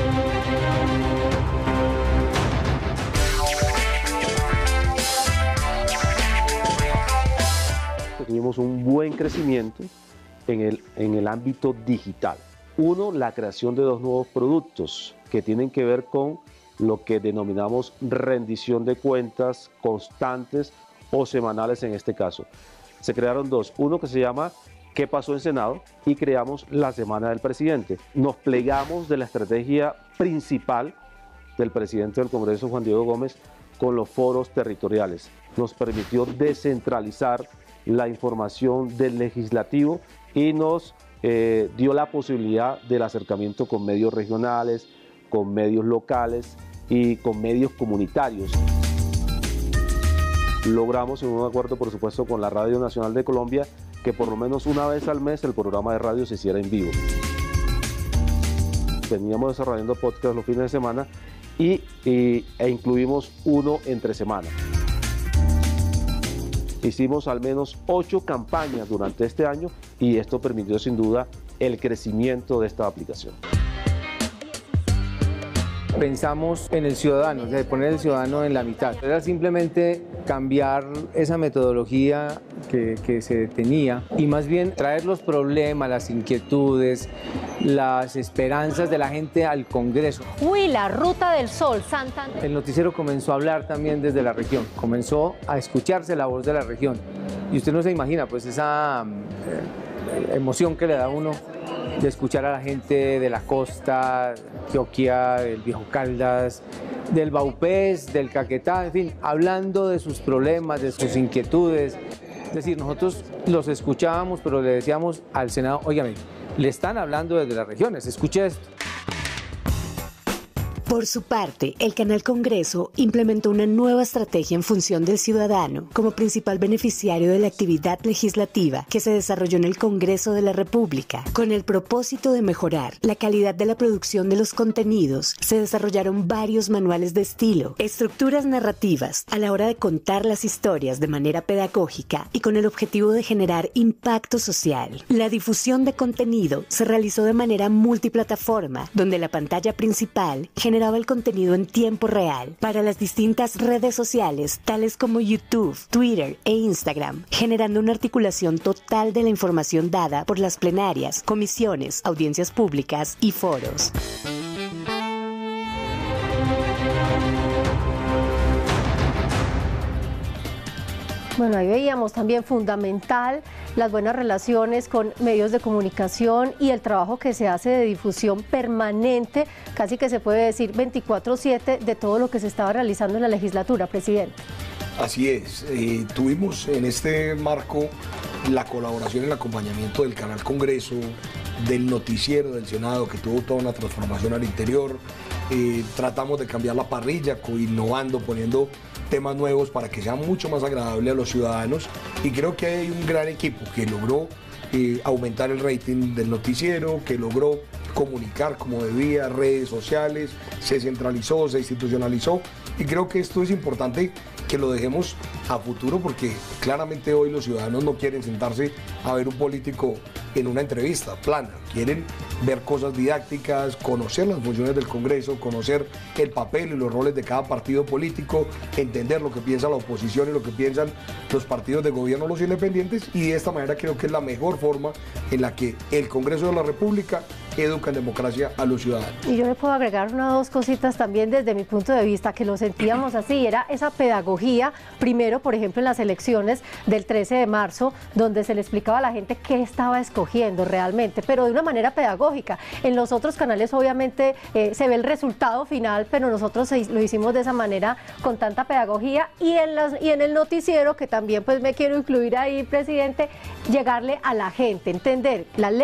Tuvimos un buen crecimiento en el, en el ámbito digital. Uno, la creación de dos nuevos productos que tienen que ver con lo que denominamos rendición de cuentas constantes o semanales en este caso. Se crearon dos, uno que se llama ¿Qué pasó en Senado? Y creamos la Semana del Presidente. Nos plegamos de la estrategia principal del presidente del Congreso, Juan Diego Gómez, con los foros territoriales. Nos permitió descentralizar la información del legislativo y nos eh, dio la posibilidad del acercamiento con medios regionales, con medios locales y con medios comunitarios. Logramos en un acuerdo, por supuesto, con la Radio Nacional de Colombia, que por lo menos una vez al mes el programa de radio se hiciera en vivo. Veníamos desarrollando podcast los fines de semana y, y, e incluimos uno entre semana. Hicimos al menos ocho campañas durante este año y esto permitió sin duda el crecimiento de esta aplicación. Pensamos en el ciudadano, de poner el ciudadano en la mitad. Era simplemente cambiar esa metodología que, que se tenía y más bien traer los problemas, las inquietudes, las esperanzas de la gente al Congreso. Uy, la Ruta del Sol, Santander. El noticiero comenzó a hablar también desde la región, comenzó a escucharse la voz de la región. Y usted no se imagina pues esa eh, emoción que le da a uno de escuchar a la gente de la costa, Antioquia, del Viejo Caldas, del Baupés, del Caquetá, en fin, hablando de sus problemas, de sus inquietudes. Es decir, nosotros los escuchábamos, pero le decíamos al Senado, óigame, le están hablando desde las regiones, escuche esto. Por su parte, el Canal Congreso implementó una nueva estrategia en función del ciudadano como principal beneficiario de la actividad legislativa que se desarrolló en el Congreso de la República. Con el propósito de mejorar la calidad de la producción de los contenidos, se desarrollaron varios manuales de estilo, estructuras narrativas a la hora de contar las historias de manera pedagógica y con el objetivo de generar impacto social. La difusión de contenido se realizó de manera multiplataforma, donde la pantalla principal generó el contenido en tiempo real para las distintas redes sociales, tales como YouTube, Twitter e Instagram, generando una articulación total de la información dada por las plenarias, comisiones, audiencias públicas y foros. Bueno, ahí veíamos también fundamental las buenas relaciones con medios de comunicación y el trabajo que se hace de difusión permanente, casi que se puede decir veinticuatro siete, de todo lo que se estaba realizando en la legislatura, presidente. Así es, eh, tuvimos en este marco la colaboración y el acompañamiento del Canal Congreso, del noticiero del Senado, que tuvo toda una transformación al interior. Eh, tratamos de cambiar la parrilla, innovando, poniendo temas nuevos para que sea mucho más agradable a los ciudadanos, y creo que hay un gran equipo que logró eh, aumentar el rating del noticiero, que logró comunicar como debía, redes sociales, se centralizó, se institucionalizó, y creo que esto es importante que lo dejemos a futuro, porque claramente hoy los ciudadanos no quieren sentarse a ver un político en una entrevista plana, quieren ver cosas didácticas, conocer las funciones del Congreso, conocer el papel y los roles de cada partido político, entender lo que piensa la oposición y lo que piensan los partidos de gobierno, los independientes, y de esta manera creo que es la mejor forma en la que el Congreso de la República educa en democracia a los ciudadanos. Y yo le puedo agregar una o dos cositas también desde mi punto de vista, que lo sentíamos así, era esa pedagogía, primero, por ejemplo, en las elecciones del trece de marzo, donde se le explicaba a la gente qué estaba escogiendo realmente, pero de una manera pedagógica. En los otros canales, obviamente, eh, se ve el resultado final, pero nosotros lo hicimos de esa manera, con tanta pedagogía, y en, las, y en el noticiero, que también pues me quiero incluir ahí, presidente, llegarle a la gente, entender la ley,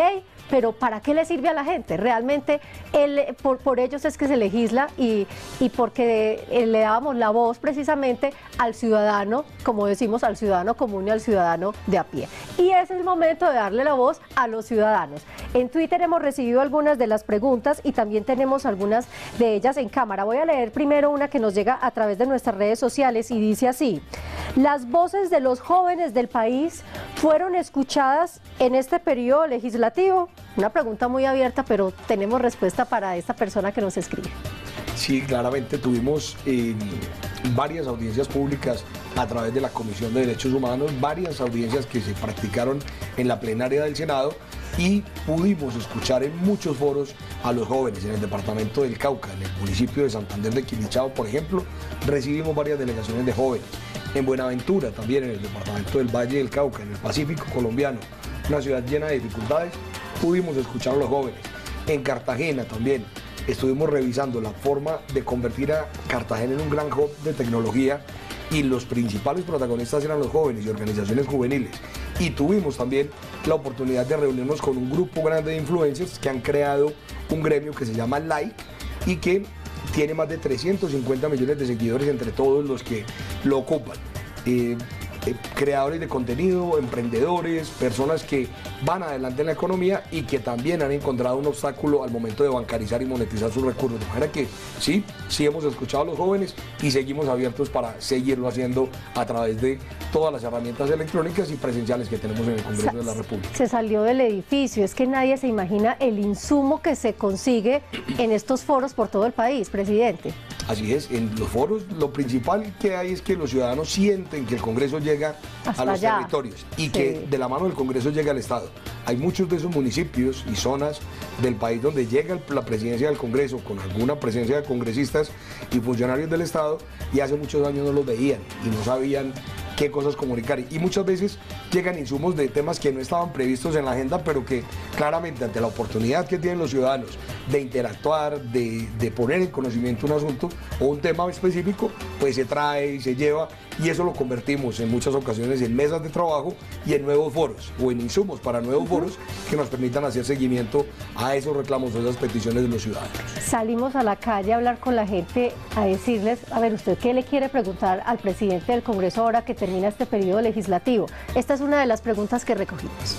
pero ¿para qué le sirve a la gente? Realmente él, por, por ellos es que se legisla y, y porque le dábamos la voz precisamente al ciudadano, como decimos, al ciudadano común y al ciudadano de a pie. Y es el momento de darle la voz a los ciudadanos. En Twitter hemos recibido algunas de las preguntas y también tenemos algunas de ellas en cámara. Voy a leer primero una que nos llega a través de nuestras redes sociales y dice así: las voces de los jóvenes del país fueron escuchadas en este periodo legislativo. Una pregunta muy abierta, pero tenemos respuesta para esta persona que nos escribe. Sí, claramente tuvimos eh, varias audiencias públicas a través de la Comisión de Derechos Humanos, varias audiencias que se practicaron en la plenaria del Senado y pudimos escuchar en muchos foros a los jóvenes en el departamento del Cauca, en el municipio de Santander de Quilichao, por ejemplo, recibimos varias delegaciones de jóvenes. En Buenaventura, también en el departamento del Valle del Cauca, en el Pacífico colombiano, una ciudad llena de dificultades, pudimos escuchar a los jóvenes. En Cartagena también estuvimos revisando la forma de convertir a Cartagena en un gran hub de tecnología y los principales protagonistas eran los jóvenes y organizaciones juveniles. Y tuvimos también la oportunidad de reunirnos con un grupo grande de influencers que han creado un gremio que se llama Like y que tiene más de trescientos cincuenta millones de seguidores entre todos los que lo ocupan. Eh, eh, creadores de contenido, emprendedores, personas que van adelante en la economía y que también han encontrado un obstáculo al momento de bancarizar y monetizar sus recursos. De manera que sí, sí hemos escuchado a los jóvenes y seguimos abiertos para seguirlo haciendo a través de todas las herramientas electrónicas y presenciales que tenemos en el Congreso de la República. Se salió del edificio, es que nadie se imagina el insumo que se consigue en estos foros por todo el país, presidente. Así es, en los foros lo principal que hay es que los ciudadanos sienten que el Congreso llega Hasta a los allá. territorios y Sí. que de la mano del Congreso llega al Estado. Hay muchos de esos municipios y zonas del país donde llega la presidencia del Congreso con alguna presencia de congresistas y funcionarios del Estado y hace muchos años no los veían y no sabían qué cosas comunicar. Y muchas veces llegan insumos de temas que no estaban previstos en la agenda, pero que claramente ante la oportunidad que tienen los ciudadanos de interactuar, de, de poner en conocimiento un asunto o un tema específico, pues se trae y se lleva y eso lo convertimos en muchas ocasiones en mesas de trabajo y en nuevos foros o en insumos para nuevos foros que nos permitan hacer seguimiento a esos reclamos o esas peticiones de los ciudadanos. Salimos a la calle a hablar con la gente, a decirles, a ver, ¿usted qué le quiere preguntar al presidente del Congreso ahora que termina este periodo legislativo? Esta es una de las preguntas que recogimos.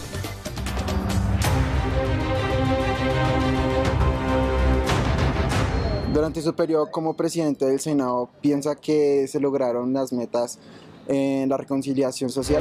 Durante su periodo como presidente del Senado, ¿piensa que se lograron las metas en la reconciliación social?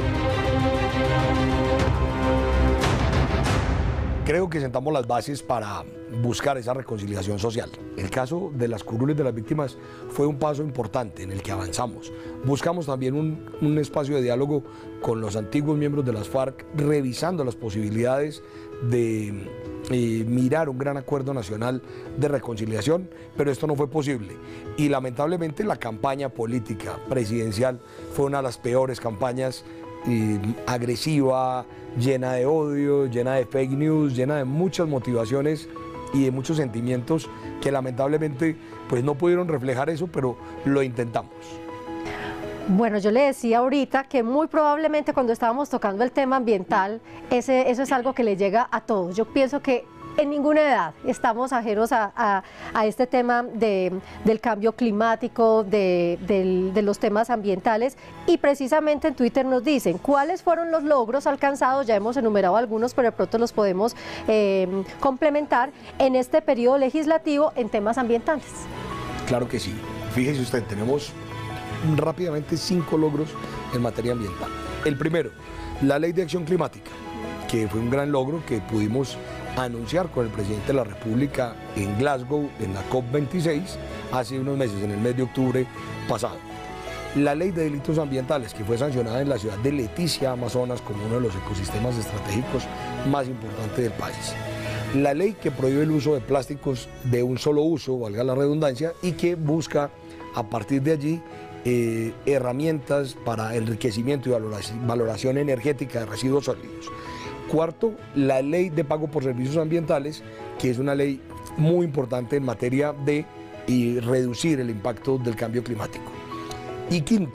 Creo que sentamos las bases para buscar esa reconciliación social. El caso de las curules de las víctimas fue un paso importante en el que avanzamos. Buscamos también un, un espacio de diálogo con los antiguos miembros de las FARC, revisando las posibilidades de eh, mirar un gran acuerdo nacional de reconciliación, pero esto no fue posible. Y lamentablemente la campaña política presidencial fue una de las peores campañas, eh, agresiva, llena de odio, llena de fake news, llena de muchas motivaciones y de muchos sentimientos que lamentablemente pues no pudieron reflejar eso, pero lo intentamos. Bueno, yo le decía ahorita que muy probablemente cuando estábamos tocando el tema ambiental, ese, eso es algo que le llega a todos. Yo pienso que en ninguna edad estamos ajenos a, a, a este tema de, del cambio climático, de, del, de los temas ambientales y precisamente en Twitter nos dicen cuáles fueron los logros alcanzados, ya hemos enumerado algunos, pero de pronto los podemos eh, complementar en este periodo legislativo en temas ambientales. Claro que sí. Fíjese usted, tenemos rápidamente cinco logros en materia ambiental. El primero, la Ley de Acción Climática, que fue un gran logro que pudimos anunciar con el presidente de la República en Glasgow, en la COP veintiséis, hace unos meses, en el mes de octubre pasado. La Ley de Delitos Ambientales, que fue sancionada en la ciudad de Leticia, Amazonas, como uno de los ecosistemas estratégicos más importantes del país. La ley que prohíbe el uso de plásticos de un solo uso, valga la redundancia, y que busca a partir de allí eh, herramientas para enriquecimiento y valoración, valoración energética de residuos sólidos. Cuarto, la ley de pago por servicios ambientales, que es una ley muy importante en materia de y reducir el impacto del cambio climático. Y quinto,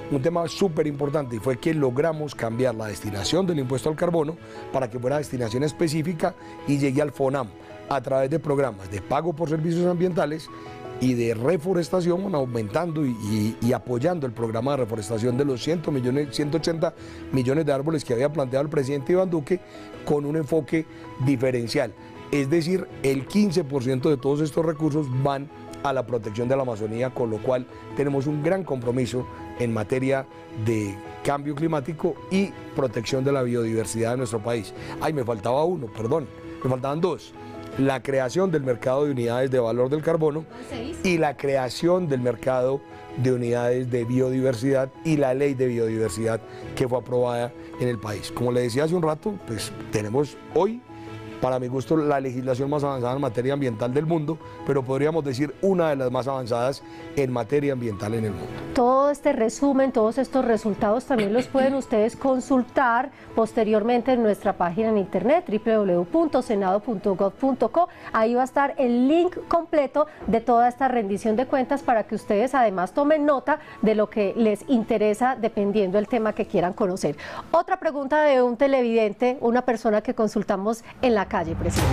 un tema súper importante, y fue que logramos cambiar la destinación del impuesto al carbono para que fuera destinación específica y llegue al FONAM a través de programas de pago por servicios ambientales y de reforestación, aumentando y, y, y apoyando el programa de reforestación de los cien millones, ciento ochenta millones de árboles que había planteado el presidente Iván Duque, con un enfoque diferencial. Es decir, el quince por ciento de todos estos recursos van a la protección de la Amazonía, con lo cual tenemos un gran compromiso en materia de cambio climático y protección de la biodiversidad de nuestro país. Ay, me faltaba uno, perdón, me faltaban dos. La creación del mercado de unidades de valor del carbono y la creación del mercado de unidades de biodiversidad y la ley de biodiversidad que fue aprobada en el país. Como le decía hace un rato, pues tenemos hoy, para mi gusto, la legislación más avanzada en materia ambiental del mundo, pero podríamos decir una de las más avanzadas en materia ambiental en el mundo. Todo este resumen, todos estos resultados también los pueden ustedes consultar posteriormente en nuestra página en internet doble u doble u doble u punto senado punto gov punto co. Ahí va a estar el link completo de toda esta rendición de cuentas para que ustedes además tomen nota de lo que les interesa dependiendo del tema que quieran conocer. Otra pregunta de un televidente, una persona que consultamos en la calle, presidente.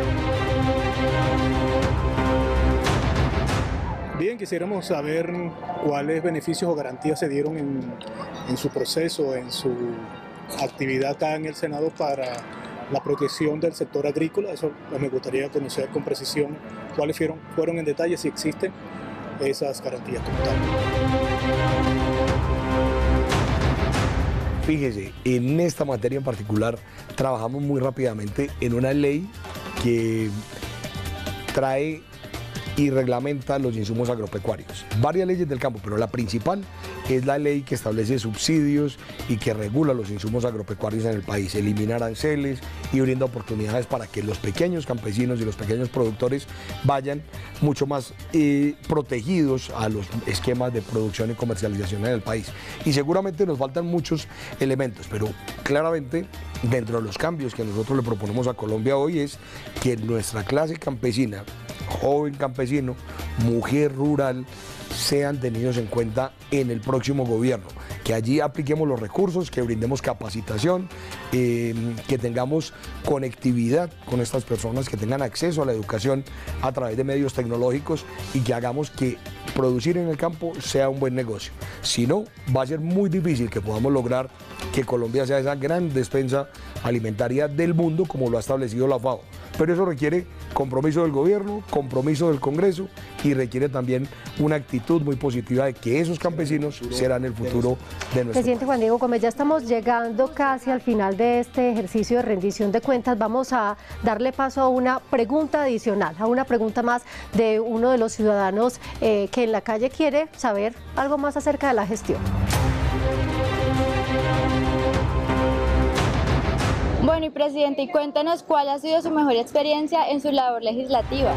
Bien, quisiéramos saber cuáles beneficios o garantías se dieron en, en su proceso, en su actividad acá en el Senado para la protección del sector agrícola. Eso pues, me gustaría conocer con precisión cuáles fueron, fueron en detalle, si existen esas garantías como tal. Fíjese, en esta materia en particular trabajamos muy rápidamente en una ley que trae y reglamenta los insumos agropecuarios. Varias leyes del campo, pero la principal es la ley que establece subsidios y que regula los insumos agropecuarios en el país, elimina aranceles y brinda oportunidades para que los pequeños campesinos y los pequeños productores vayan mucho más eh, protegidos a los esquemas de producción y comercialización en el país. Y seguramente nos faltan muchos elementos, pero claramente dentro de los cambios que nosotros le proponemos a Colombia hoy es que nuestra clase campesina, joven campesino, mujer rural, sean tenidos en cuenta en el próximo gobierno, que allí apliquemos los recursos, que brindemos capacitación, eh, que tengamos conectividad con estas personas, que tengan acceso a la educación a través de medios tecnológicos y que hagamos que producir en el campo sea un buen negocio. Si no, va a ser muy difícil que podamos lograr que Colombia sea esa gran despensa alimentaria del mundo como lo ha establecido la FAO. Pero eso requiere compromiso del gobierno, compromiso del Congreso y requiere también una actitud muy positiva de que esos campesinos serán el futuro de nuestro Presidente país. Juan Diego Gómez, ya estamos llegando casi al final de este ejercicio de rendición de cuentas. Vamos a darle paso a una pregunta adicional, a una pregunta más de uno de los ciudadanos eh, que en la calle quiere saber algo más acerca de la gestión. Bueno, y presidente, y cuéntanos cuál ha sido su mejor experiencia en su labor legislativa.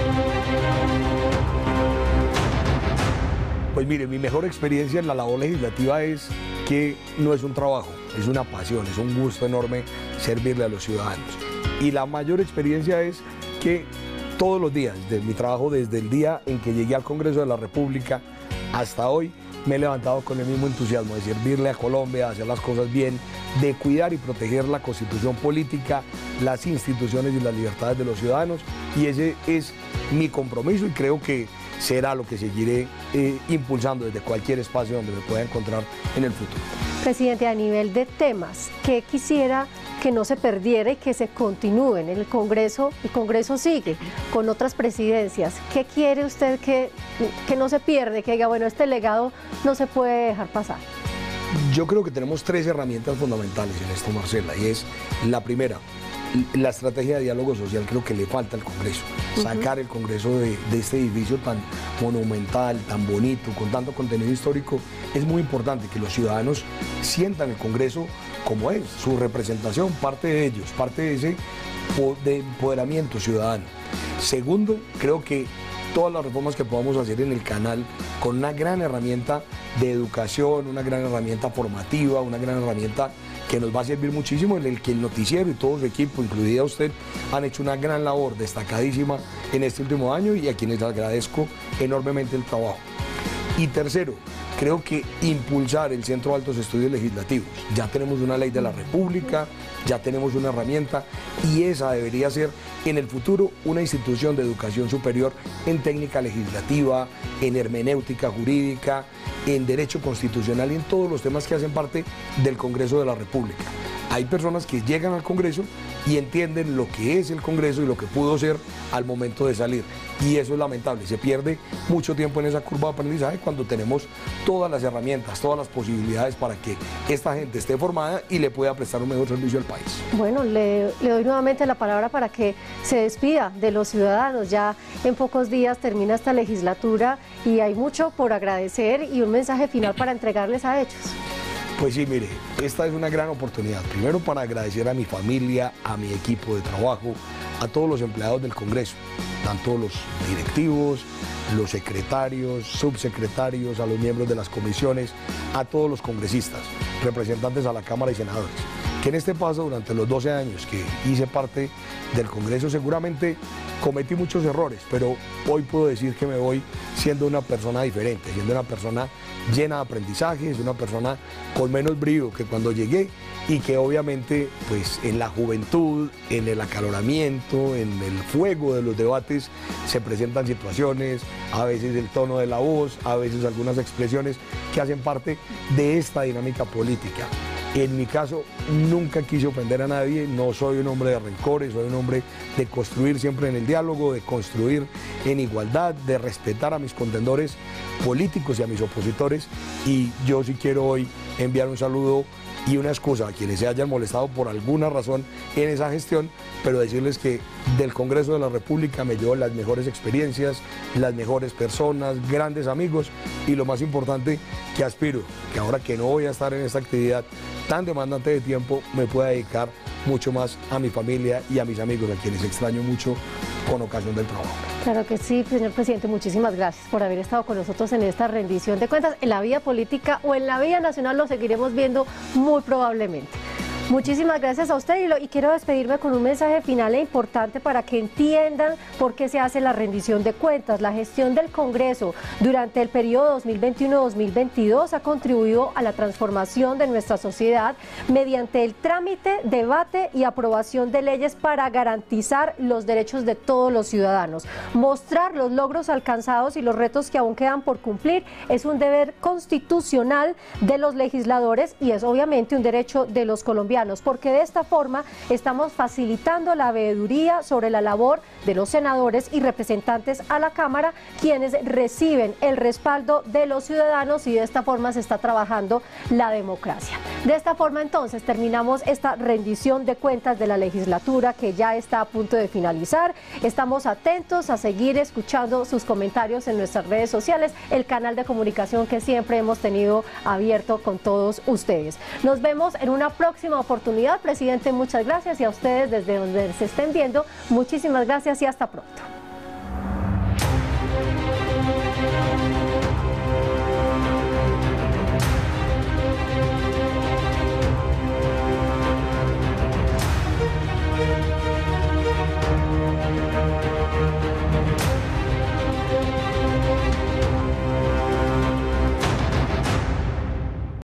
Pues mire, mi mejor experiencia en la labor legislativa es que no es un trabajo, es una pasión, es un gusto enorme servirle a los ciudadanos. Y la mayor experiencia es que todos los días de mi trabajo, desde el día en que llegué al Congreso de la República hasta hoy, me he levantado con el mismo entusiasmo de servirle a Colombia, de hacer las cosas bien, de cuidar y proteger la constitución política, las instituciones y las libertades de los ciudadanos, y ese es mi compromiso y creo que será lo que seguiré eh, impulsando desde cualquier espacio donde me pueda encontrar en el futuro. Presidente, a nivel de temas, ¿qué quisiera que no se perdiera y que se continúen? En el Congreso, el Congreso sigue con otras presidencias. ¿Qué quiere usted que, que no se pierde, que diga, bueno, este legado no se puede dejar pasar? Yo creo que tenemos tres herramientas fundamentales en esto, Marcela, y es la primera, la estrategia de diálogo social. Creo que le falta al Congreso, sacar el Congreso de, de este edificio tan monumental, tan bonito, con tanto contenido histórico. Es muy importante que los ciudadanos sientan el Congreso como es, su representación, parte de ellos, parte de ese de empoderamiento ciudadano. Segundo, creo que todas las reformas que podamos hacer en el canal con una gran herramienta de educación, una gran herramienta formativa, una gran herramienta que nos va a servir muchísimo, en el que el noticiero y todo su equipo, incluida usted, han hecho una gran labor destacadísima en este último año y a quienes les agradezco enormemente el trabajo. Y tercero, creo que impulsar el Centro de Altos Estudios Legislativos. Ya tenemos una ley de la República, ya tenemos una herramienta y esa debería ser en el futuro una institución de educación superior en técnica legislativa, en hermenéutica jurídica, en derecho constitucional y en todos los temas que hacen parte del Congreso de la República. Hay personas que llegan al Congreso y entienden lo que es el Congreso y lo que pudo ser al momento de salir. Y eso es lamentable, se pierde mucho tiempo en esa curva de aprendizaje cuando tenemos todas las herramientas, todas las posibilidades para que esta gente esté formada y le pueda prestar un mejor servicio al país. Bueno, le, le doy nuevamente la palabra para que se despida de los ciudadanos. Ya en pocos días termina esta legislatura y hay mucho por agradecer y un mensaje final para entregarles a ellos. Pues sí, mire, esta es una gran oportunidad. Primero para agradecer a mi familia, a mi equipo de trabajo, a todos los empleados del Congreso, tanto los directivos, los secretarios, subsecretarios, a los miembros de las comisiones, a todos los congresistas, representantes a la Cámara y senadores, que en este paso, durante los doce años que hice parte del Congreso, seguramente cometí muchos errores, pero hoy puedo decir que me voy siendo una persona diferente, siendo una persona llena de aprendizajes, una persona con menos brío que cuando llegué y que obviamente pues en la juventud, en el acaloramiento, en el fuego de los debates se presentan situaciones, a veces el tono de la voz, a veces algunas expresiones que hacen parte de esta dinámica política. En mi caso, nunca quise ofender a nadie, no soy un hombre de rencores, soy un hombre de construir siempre en el diálogo, de construir en igualdad, de respetar a mis contendores políticos y a mis opositores. Y yo sí quiero hoy enviar un saludo y una excusa a quienes se hayan molestado por alguna razón en esa gestión, pero decirles que del Congreso de la República me llevo las mejores experiencias, las mejores personas, grandes amigos y lo más importante que aspiro, que ahora que no voy a estar en esta actividad tan demandante de tiempo, me pueda dedicar mucho más a mi familia y a mis amigos, a quienes extraño mucho con ocasión del trabajo. Claro que sí, señor presidente, muchísimas gracias por haber estado con nosotros en esta rendición de cuentas. En la vía política o en la vía nacional lo seguiremos viendo muy probablemente. Muchísimas gracias a usted y, lo, y quiero despedirme con un mensaje final e importante para que entiendan por qué se hace la rendición de cuentas. La gestión del Congreso durante el periodo dos mil veintiuno a dos mil veintidós ha contribuido a la transformación de nuestra sociedad mediante el trámite, debate y aprobación de leyes para garantizar los derechos de todos los ciudadanos. Mostrar los logros alcanzados y los retos que aún quedan por cumplir es un deber constitucional de los legisladores y es obviamente un derecho de los colombianos, porque de esta forma estamos facilitando la veeduría sobre la labor de los senadores y representantes a la Cámara, quienes reciben el respaldo de los ciudadanos y de esta forma se está trabajando la democracia. De esta forma entonces terminamos esta rendición de cuentas de la legislatura que ya está a punto de finalizar. Estamos atentos a seguir escuchando sus comentarios en nuestras redes sociales, el canal de comunicación que siempre hemos tenido abierto con todos ustedes. Nos vemos en una próxima oportunidad, presidente, muchas gracias y a ustedes desde donde se estén viendo, muchísimas gracias y hasta pronto.